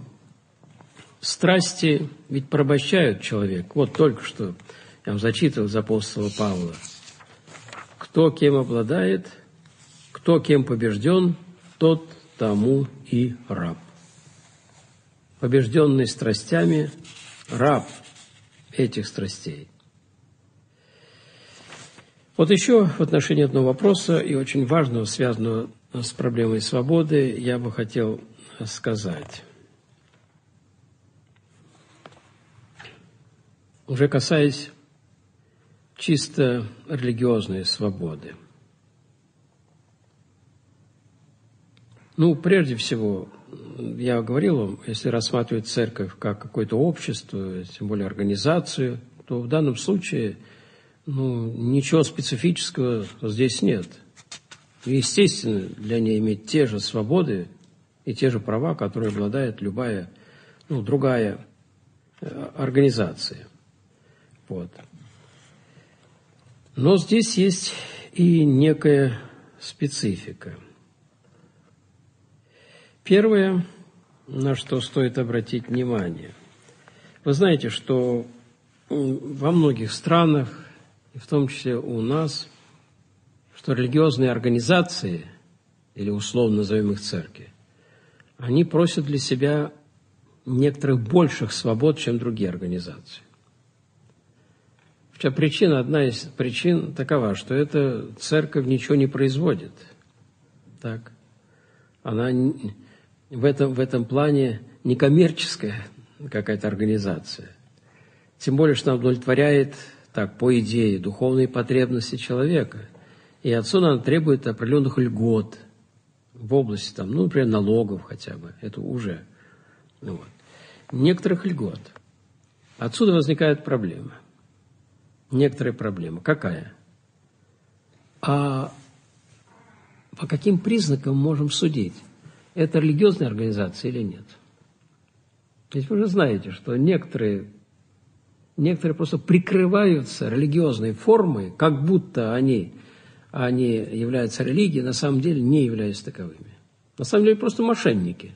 Страсти ведь порабощают человека. Вот только что я вам зачитывал из апостола Павла. Кто кем обладает, кто кем побежден, тот тому и раб. Побежденный страстями, раб этих страстей. Вот еще в отношении одного вопроса, и очень важного, связанного с проблемой свободы, я бы хотел сказать. Уже касаясь чисто религиозной свободы. Ну, прежде всего, я говорил вам, если рассматривать церковь как какое-то общество, тем более организацию, то в данном случае ничего специфического здесь нет. Естественно, для нее иметь те же свободы и те же права, которые обладает любая другая организация. Вот. Но здесь есть и некая специфика. Первое, на что стоит обратить внимание. Вы знаете, что во многих странах, и в том числе у нас, что религиозные организации, или условно назовем их церкви, они просят для себя некоторых больших свобод, чем другие организации. Причина, одна из причин такова, что эта церковь ничего не производит. Так? Она в этом плане не коммерческая какая-то организация. Тем более, что она удовлетворяет, так, по идее, духовные потребности человека. И отсюда она требует определенных льгот в области, там, ну, например, налогов хотя бы. Это уже. Вот. Некоторых льгот. Отсюда возникает проблема. Некоторая проблема. Какая? А по каким признакам можем судить, это религиозная организация или нет? Ведь вы же знаете, что некоторые просто прикрываются религиозной формой, как будто они являются религией, на самом деле не являются таковыми. На самом деле просто мошенники.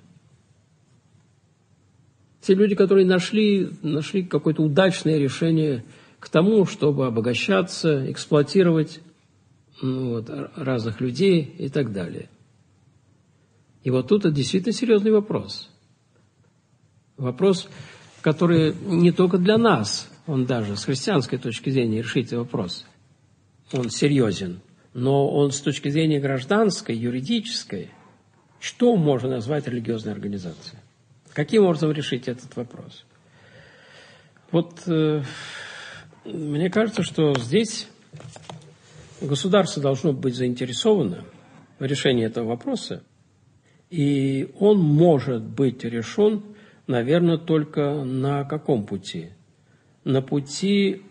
Те люди, которые нашли какое-то удачное решение к тому, чтобы обогащаться, эксплуатировать разных людей и так далее. И вот тут это действительно серьезный вопрос. Вопрос, который не только для нас, он даже с христианской точки зрения решить вопрос, он серьезен, но он с точки зрения гражданской, юридической, что можно назвать религиозной организацией? Каким образом решить этот вопрос? Вот мне кажется, что здесь государство должно быть заинтересовано в решении этого вопроса, и он может быть решен, наверное, только на каком пути? На пути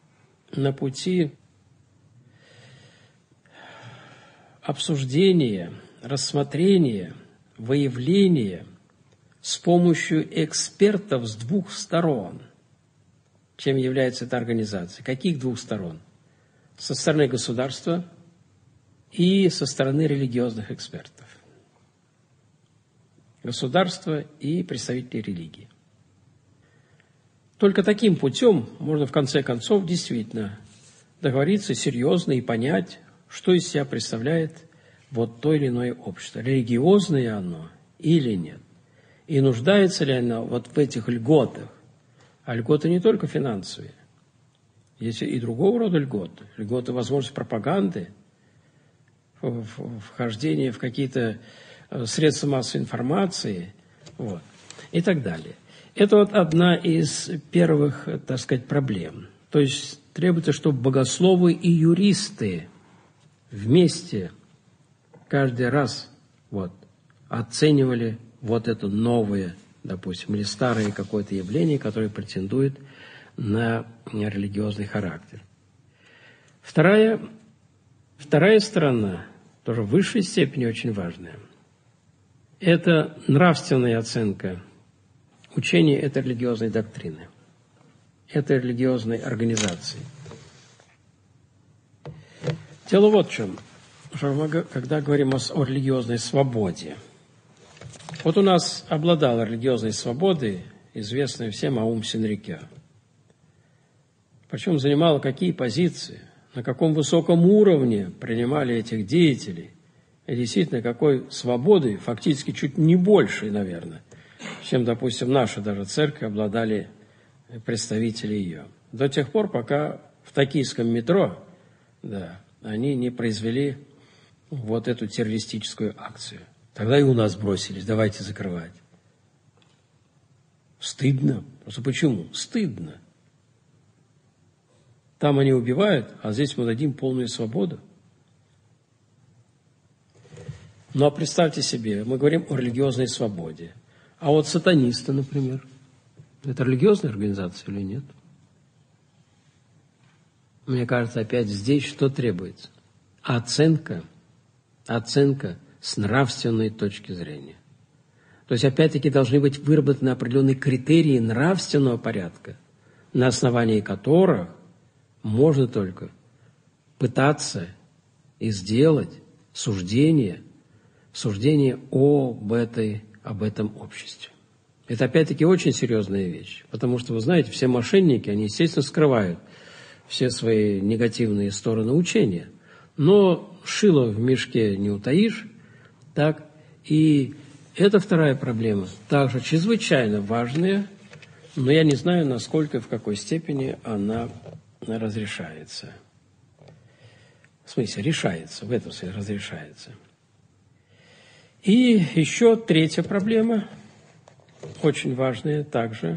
обсуждения, рассмотрения, выявления с помощью экспертов с двух сторон, чем является эта организация. Каких двух сторон? Со стороны государства и со стороны религиозных экспертов. Государство и представители религии. Только таким путем можно в конце концов действительно договориться серьезно и понять, что из себя представляет вот то или иное общество. Религиозное оно или нет. И нуждается ли оно вот в этих льготах. А льготы не только финансовые. Есть и другого рода льготы. Льготы возможности пропаганды, вхождения в какие-то средства массовой информации, вот, и так далее. Это вот одна из первых, так сказать, проблем. То есть требуется, чтобы богословы и юристы вместе каждый раз вот, оценивали вот это новое, допустим, или старое какое-то явление, которое претендует на религиозный характер. Вторая сторона, тоже в высшей степени очень важная, это нравственная оценка учения этой религиозной доктрины, этой религиозной организации. Дело вот в чем, что мы, когда говорим о религиозной свободе, вот у нас обладал религиозной свободой известный всем Аум Синрикё. Причем занимала какие позиции, на каком высоком уровне принимали этих деятелей, и действительно какой свободой, фактически чуть не большей, наверное, чем, допустим, наши даже церкви обладали представители ее. До тех пор, пока в токийском метро, да, они не произвели вот эту террористическую акцию. Тогда и у нас бросились, давайте закрывать. Стыдно. Просто почему? Стыдно. Там они убивают, а здесь мы дадим полную свободу. Ну, а представьте себе, мы говорим о религиозной свободе. А вот сатанисты, например, это религиозная организация или нет? Мне кажется, опять здесь что требуется? Оценка с нравственной точки зрения. То есть, опять-таки, должны быть выработаны определенные критерии нравственного порядка, на основании которых можно только пытаться и сделать суждение об этом обществе. Это, опять-таки, очень серьезная вещь, потому что, вы знаете, все мошенники, они, естественно, скрывают все свои негативные стороны учения, Но шило в мешке не утаишь, так, и это вторая проблема, также чрезвычайно важная, но я не знаю, насколько, в какой степени она разрешается. В смысле, решается, в этом смысле разрешается. И еще третья проблема, очень важная также,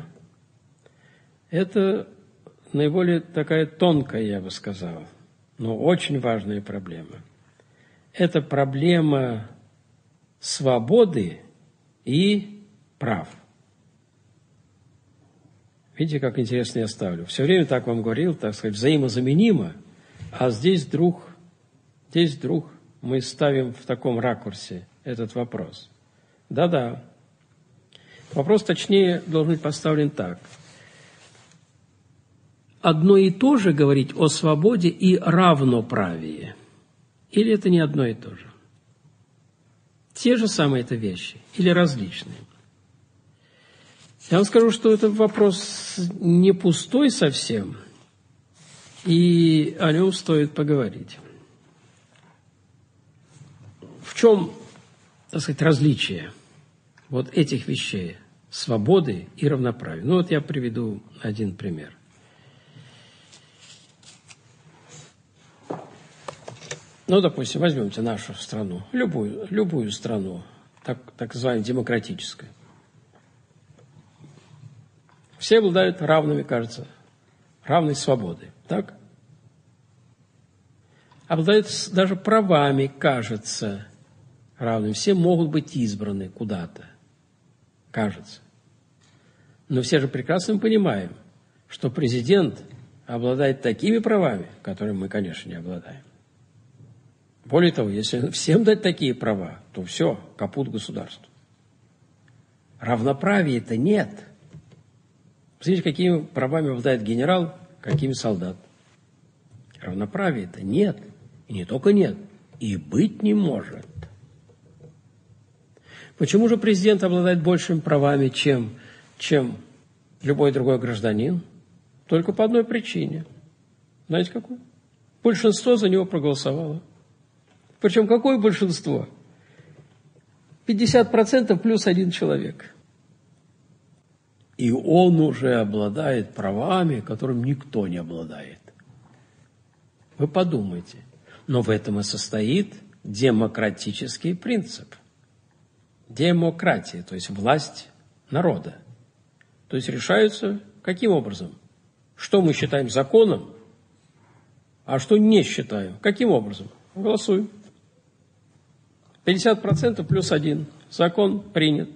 это наиболее такая тонкая, я бы сказал, но очень важная проблема. Это проблема свободы и прав. Видите, как интересно я ставлю. Все время так вам говорил, так сказать, взаимозаменимо, а здесь вдруг мы ставим в таком ракурсе этот вопрос. Да-да. Вопрос, точнее, должен быть поставлен так. Одно и то же говорить о свободе и равноправии? Или это не одно и то же? Те же самые это вещи или различные? Я вам скажу, что это вопрос не пустой совсем, и о нем стоит поговорить. В чем, так сказать, различие вот этих вещей, свободы и равноправия? Ну вот я приведу один пример. Ну, допустим, возьмемте нашу страну, любую страну, так называемую демократическую. Все обладают равными, кажется, равной свободой, так? Обладают даже правами, кажется, равными. Все могут быть избраны куда-то, кажется. Но все же прекрасно понимаем, что президент обладает такими правами, которыми мы, конечно, не обладаем. Более того, если всем дать такие права, то все, капут государству. Равноправия-то нет. Смотрите, какими правами обладает генерал, какими солдат. Равноправия-то нет. И не только нет, и быть не может. Почему же президент обладает большими правами, чем любой другой гражданин? Только по одной причине. Знаете, какой? Большинство за него проголосовало. Причем какое большинство? 50% плюс один человек. И он уже обладает правами, которым никто не обладает. Вы подумайте. Но в этом и состоит демократический принцип. Демократия, то есть власть народа. То есть решаются каким образом? Что мы считаем законом, а что не считаем? Каким образом? Голосуем. 50% плюс один. Закон принят.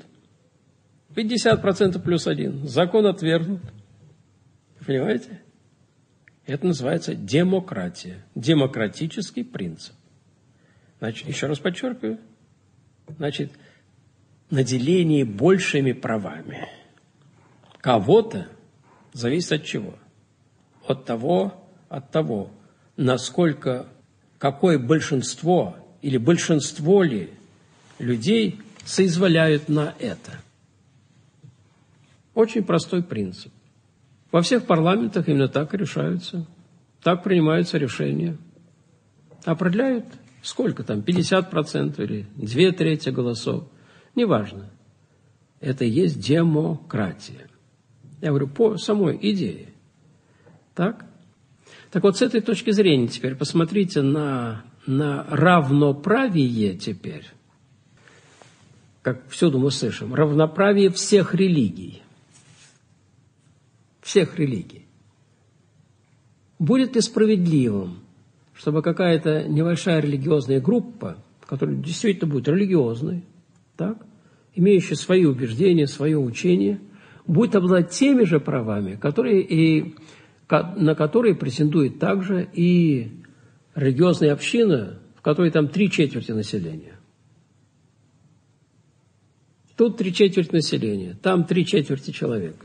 50% плюс один. Закон отвергнут. Понимаете? Это называется демократия. Демократический принцип. Значит, еще раз подчеркиваю. Значит, наделение большими правами кого-то зависит от чего? От того, насколько, какое большинство или большинство ли людей соизволяют на это. Очень простой принцип. Во всех парламентах именно так решаются, так принимаются решения. Определяют, сколько там, 50% или 2/3 голосов. Неважно. Это и есть демократия. Я говорю, по самой идее. Так? Так вот, с этой точки зрения теперь посмотрите на равноправие теперь. Как всюду мы слышим, равноправие всех религий. Всех религий. Будет ли справедливым, чтобы какая-то небольшая религиозная группа, которая действительно будет религиозной, так, имеющая свои убеждения, свое учение, будет обладать теми же правами, на которые претендует также и религиозная община, в которой там 3/4 населения. Тут 3/4 населения, там 3/4 человека.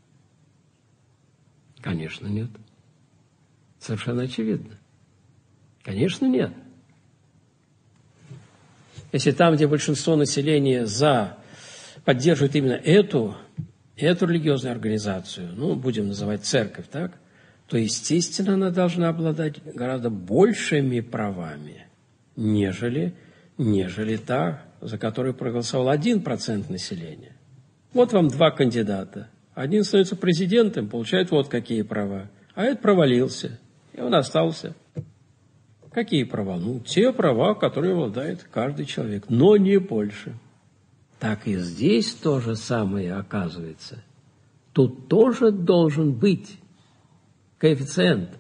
Конечно, нет. Совершенно очевидно. Конечно, нет. Если там, где большинство населения поддерживает именно эту религиозную организацию, ну, будем называть церковь, так, то, естественно, она должна обладать гораздо большими правами, нежели та, за которую проголосовал 1% населения. Вот вам два кандидата. Один становится президентом, получает вот какие права, а этот провалился, и он остался. Какие права? Ну, те права, которые обладает каждый человек, но не больше. Так и здесь то же самое оказывается. Тут тоже должен быть коэффициент.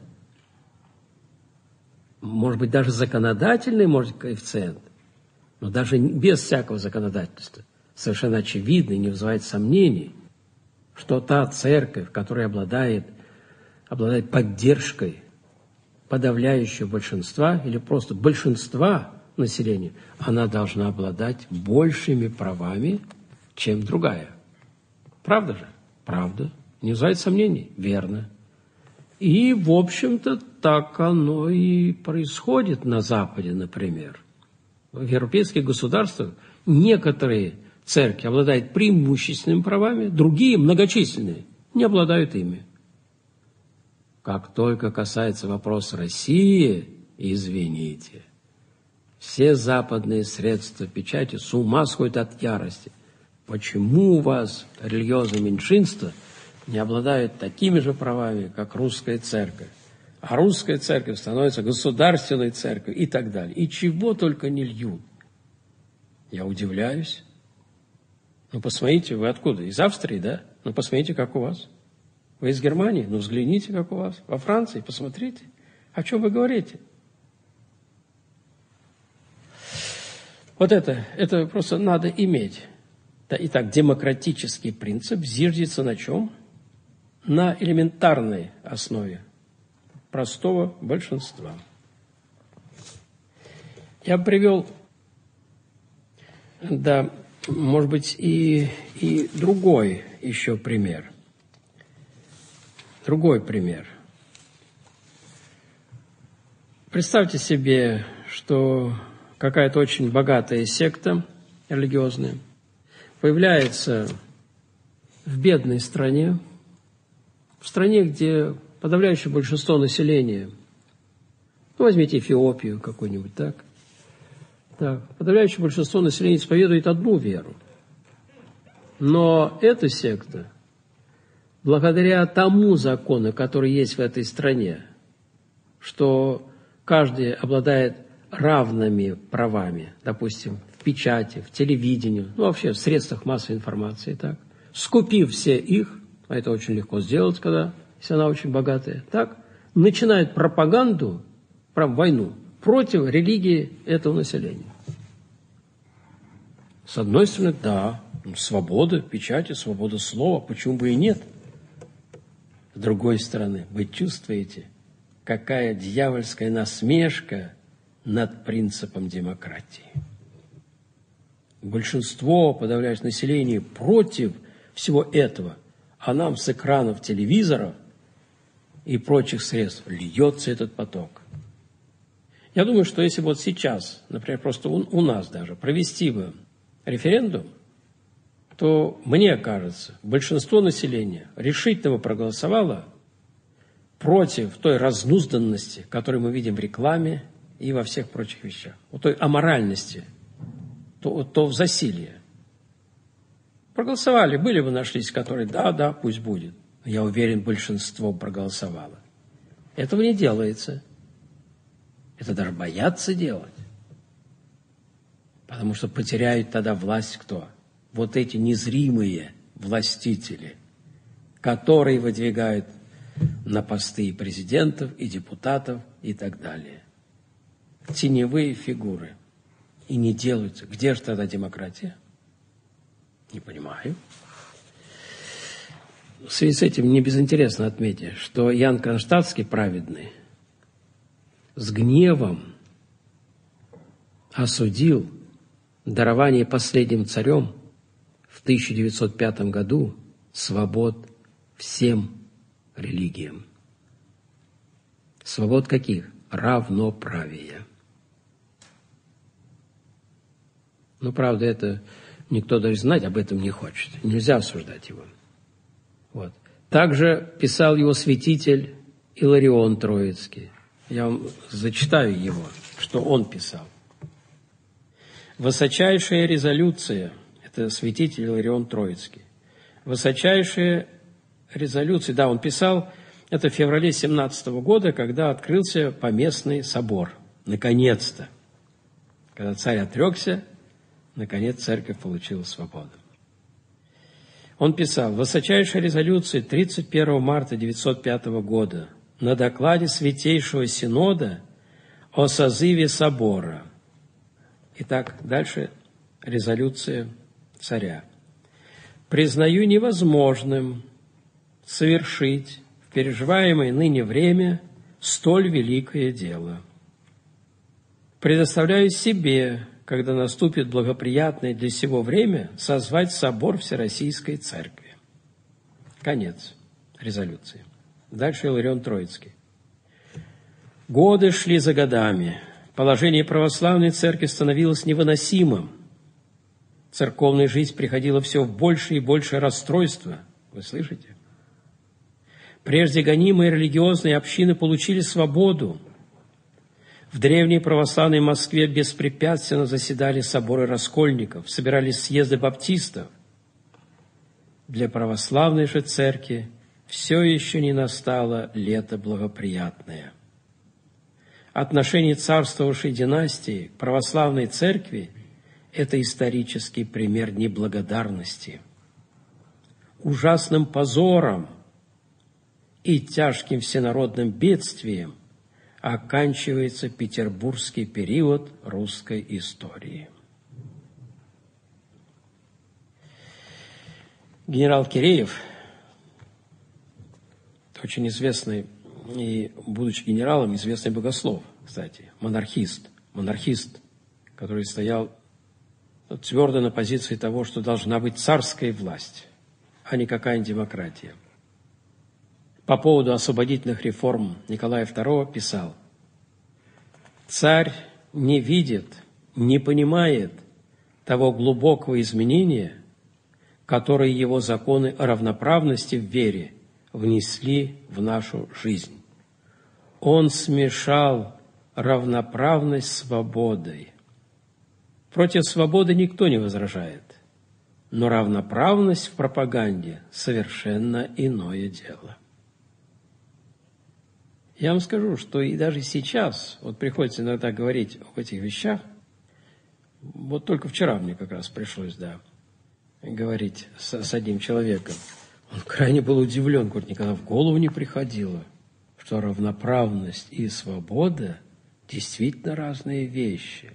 Может быть, даже законодательный может коэффициент, но даже без всякого законодательства. Совершенно очевидно и не вызывает сомнений, что та церковь, которая обладает поддержкой подавляющего большинства или просто большинства населения, она должна обладать большими правами, чем другая. Правда же? Правда. Не вызывает сомнений? Верно. И, в общем-то, так оно и происходит на Западе, например. В европейских государствах некоторые церкви обладают преимущественными правами, другие, многочисленные, не обладают ими. Как только касается вопроса России, извините, все западные средства печати с ума сходят от ярости. Почему у вас религиозное меньшинство не обладает такими же правами, как русская церковь? А русская церковь становится государственной церковью и так далее. И чего только не льют. Я удивляюсь. Ну, посмотрите, вы откуда? Из Австрии, да? Ну, посмотрите, как у вас. Вы из Германии? Ну, взгляните, как у вас. Во Франции? Посмотрите. О чем вы говорите? Вот это просто надо иметь. Итак, демократический принцип зиждется на чем? На элементарной основе простого большинства. Я привел, да, может быть, и другой еще пример. Другой пример. Представьте себе, что какая-то очень богатая секта религиозная появляется в бедной стране, в стране, где подавляющее большинство населения, ну, возьмите Эфиопию какую-нибудь, так, подавляющее большинство населения исповедует одну веру. Но эта секта, благодаря тому закону, который есть в этой стране, что каждый обладает равными правами, допустим, в печати, в телевидении, ну, вообще в средствах массовой информации, так, скупив все их, а это очень легко сделать, если она очень богатая, так, начинает пропаганду, прям войну, против религии этого населения. С одной стороны, да, свобода печати, свобода слова, почему бы и нет? С другой стороны, вы чувствуете, какая дьявольская насмешка над принципом демократии. Большинство подавляющего населения против всего этого, а нам с экранов телевизоров и прочих средств льется этот поток. Я думаю, что если вот сейчас, например, просто у нас даже провести бы референдум, то, мне кажется, большинство населения решительно бы проголосовало против той разнузданности, которую мы видим в рекламе и во всех прочих вещах, вот той аморальности, то в засилье. Проголосовали, были бы нашлись, которые да, пусть будет. Я уверен, большинство проголосовало. Этого не делается. Это даже боятся делать. Потому что потеряют тогда власть кто? Вот эти незримые властители, которые выдвигают на посты и президентов, и депутатов, и так далее. Теневые фигуры. И не делаются. Где же тогда демократия? Не понимаю. В связи с этим не безинтересно отметить, что Ян Кронштадтский праведный с гневом осудил дарование последним царем в 1905 году свобод всем религиям. Свобод каких? Равноправия. Но, правда, это никто даже знать об этом не хочет. Нельзя осуждать его. Вот. Также писал его святитель Иларион Троицкий. Я вам зачитаю его, что он писал. Высочайшая резолюция, это святитель Иларион Троицкий, высочайшая резолюция, да, он писал, это в феврале 17 года, когда открылся Поместный собор, наконец-то. Когда царь отрекся, наконец церковь получила свободу. Он писал, высочайшая резолюция 31 марта 905 года на докладе Святейшего Синода о созыве собора. Итак, дальше резолюция царя. «Признаю невозможным совершить в переживаемое ныне время столь великое дело. Предоставляю себе, когда наступит благоприятное для сего время, созвать собор Всероссийской Церкви». Конец резолюции. Дальше Иларион Троицкий. «Годы шли за годами. Положение православной церкви становилось невыносимым. Церковная жизнь приходила все в большее и большее расстройство. Вы слышите? Прежде гонимые религиозные общины получили свободу. В древней православной Москве беспрепятственно заседали соборы раскольников, собирались съезды баптистов. Для православной же церкви все еще не настало лето благоприятное. Отношение царствовавшей династии к православной церкви – это исторический пример неблагодарности. Ужасным позором и тяжким всенародным бедствием оканчивается петербургский период русской истории. Генерал Киреев, очень известный и, будучи генералом, известный богослов, кстати, монархист, который стоял твердо на позиции того, что должна быть царская власть, а не какая-нибудь демократия. По поводу освободительных реформ Николая II писал: «Царь не видит, не понимает того глубокого изменения, которое его законы о равноправности в вере внесли в нашу жизнь. Он смешал равноправность с свободой. Против свободы никто не возражает, но равноправность в пропаганде – совершенно иное дело». Я вам скажу, что и даже сейчас, вот приходится иногда говорить об этих вещах, вот только вчера мне как раз пришлось, говорить с одним человеком. Он крайне был удивлен, говорит, никогда в голову не приходило, что равноправность и свобода действительно разные вещи.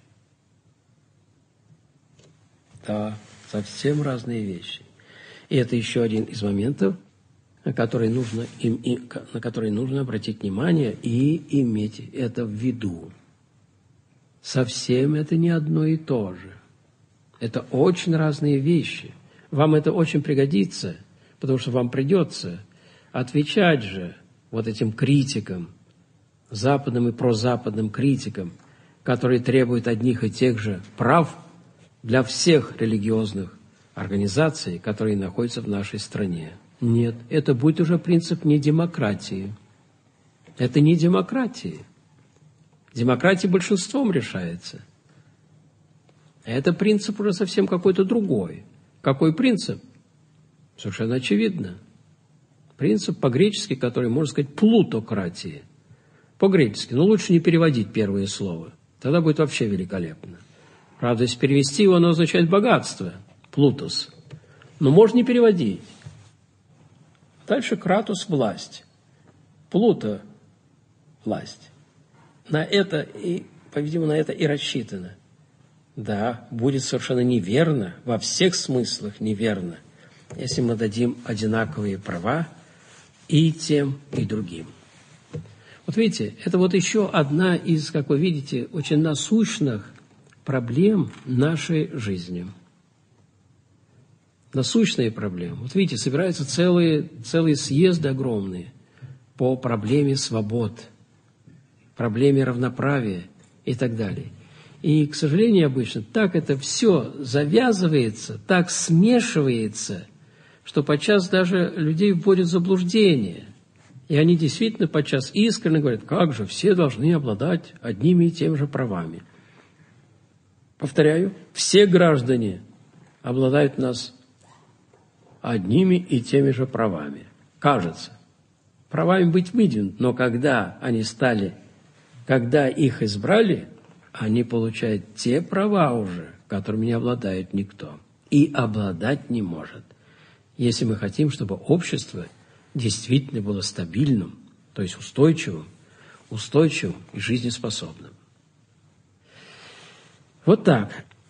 Да, совсем разные вещи. И это еще один из моментов, на которые нужно обратить внимание и иметь это в виду. Совсем это не одно и то же. Это очень разные вещи. Вам это очень пригодится, потому что вам придется отвечать же вот этим критикам, западным и прозападным критикам, которые требуют одних и тех же прав для всех религиозных организаций, которые находятся в нашей стране. Нет, это будет уже принцип не демократии. Это не демократия. Демократия большинством решается. Это принцип уже совсем какой-то другой. Какой принцип? Совершенно очевидно. Принцип по-гречески, который, можно сказать, плутократия. По-гречески. Но лучше не переводить первое слово. Тогда будет вообще великолепно. Правда, если перевести его, оно означает богатство. Плутос. Но можно не переводить. Дальше кратус – власть. Плуто – власть. На это и, по-видимому, на это и рассчитано. Да, будет совершенно неверно, во всех смыслах неверно, если мы дадим одинаковые права и тем, и другим. Вот видите, это вот еще одна из, как вы видите, очень насущных проблем нашей жизни. Насущные проблемы. Вот видите, собираются целые съезды огромные по проблеме свобод, проблеме равноправия и так далее. И, к сожалению, обычно так это все завязывается, так смешивается, что подчас даже людей вводят в заблуждение. И они действительно подчас искренне говорят, как же все должны обладать одними и теми же правами. Повторяю, все граждане обладают у нас одними и теми же правами. Кажется. Права им быть выдвинут, но когда их избрали, они получают те права уже, которыми не обладает никто. И обладать не может. Если мы хотим, чтобы общество действительно было стабильным, то есть устойчивым и жизнеспособным. Вот так.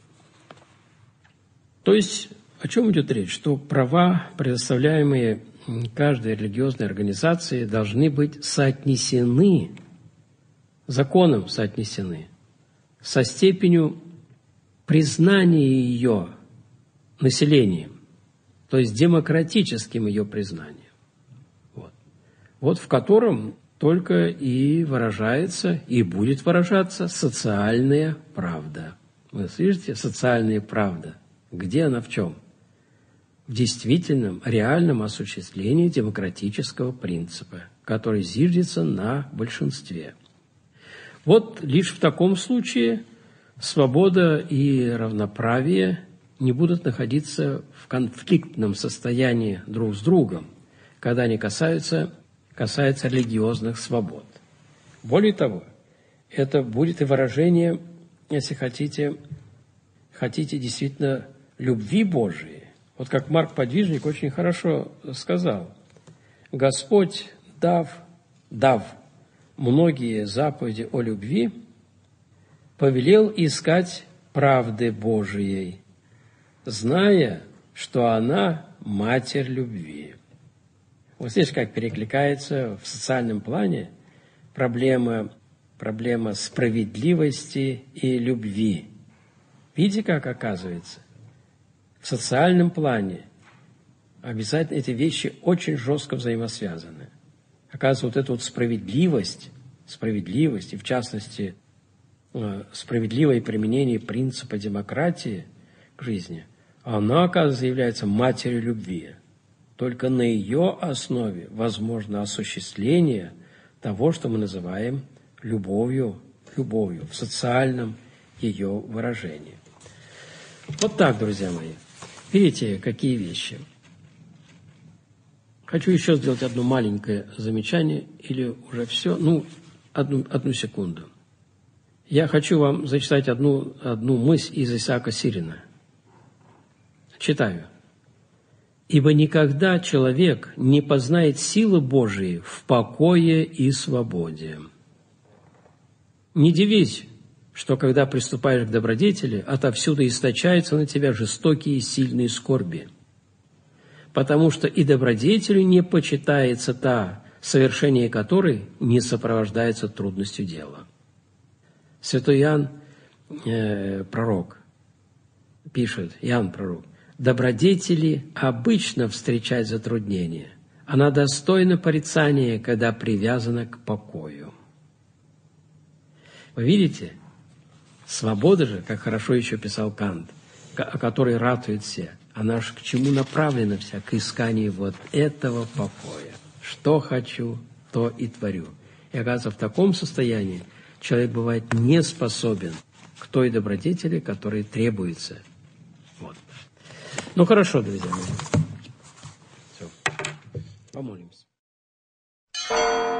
То есть, о чем идет речь? Что права, предоставляемые каждой религиозной организации, должны быть соотнесены, законом соотнесены, со степенью признания ее населением, то есть демократическим ее признанием. Вот в котором только и выражается, и будет выражаться социальная правда. Вы слышите? Социальная правда. Где она, в чем? В действительном, реальном осуществлении демократического принципа, который зиждется на большинстве. Вот лишь в таком случае свобода и равноправие не будут находиться в конфликтном состоянии друг с другом, когда они касаются религиозных свобод. Более того, это будет и выражение, если хотите действительно любви Божией. Вот как Марк Подвижник очень хорошо сказал: Господь, дав многие заповеди о любви, повелел искать правды Божией, зная, что она матерь любви. Вот здесь как перекликается в социальном плане проблема справедливости и любви. Видите, как оказывается? В социальном плане обязательно эти вещи очень жестко взаимосвязаны. Оказывается, вот эта вот справедливость, и в частности, справедливое применение принципа демократии к жизни, она, оказывается, является матерью любви. Только на ее основе возможно осуществление того, что мы называем любовью в социальном ее выражении. Вот так, друзья мои. Видите, какие вещи. Хочу еще сделать одно маленькое замечание, или уже все? Одну секунду. Я хочу вам зачитать одну мысль из Исаака Сирина. Читаю. «Ибо никогда человек не познает силы Божией в покое и свободе». Не дивись, что когда приступаешь к добродетели, отовсюду источаются на тебя жестокие и сильные скорби, потому что и добродетелю не почитается та, совершение которой не сопровождается трудностью дела. Святой Иоанн, пророк, пишет, Иоанн, пророк: «Добродетели обычно встречают затруднения. Она достойна порицания, когда привязана к покою». Вы видите? Свобода же, как хорошо еще писал Кант, о которой ратуют все, она же к чему направлена вся? К исканию вот этого покоя. Что хочу, то и творю. И, оказывается, в таком состоянии человек бывает не способен к той добродетели, которая требуется. Вот. Ну, хорошо, друзья мои. Все. Помолимся.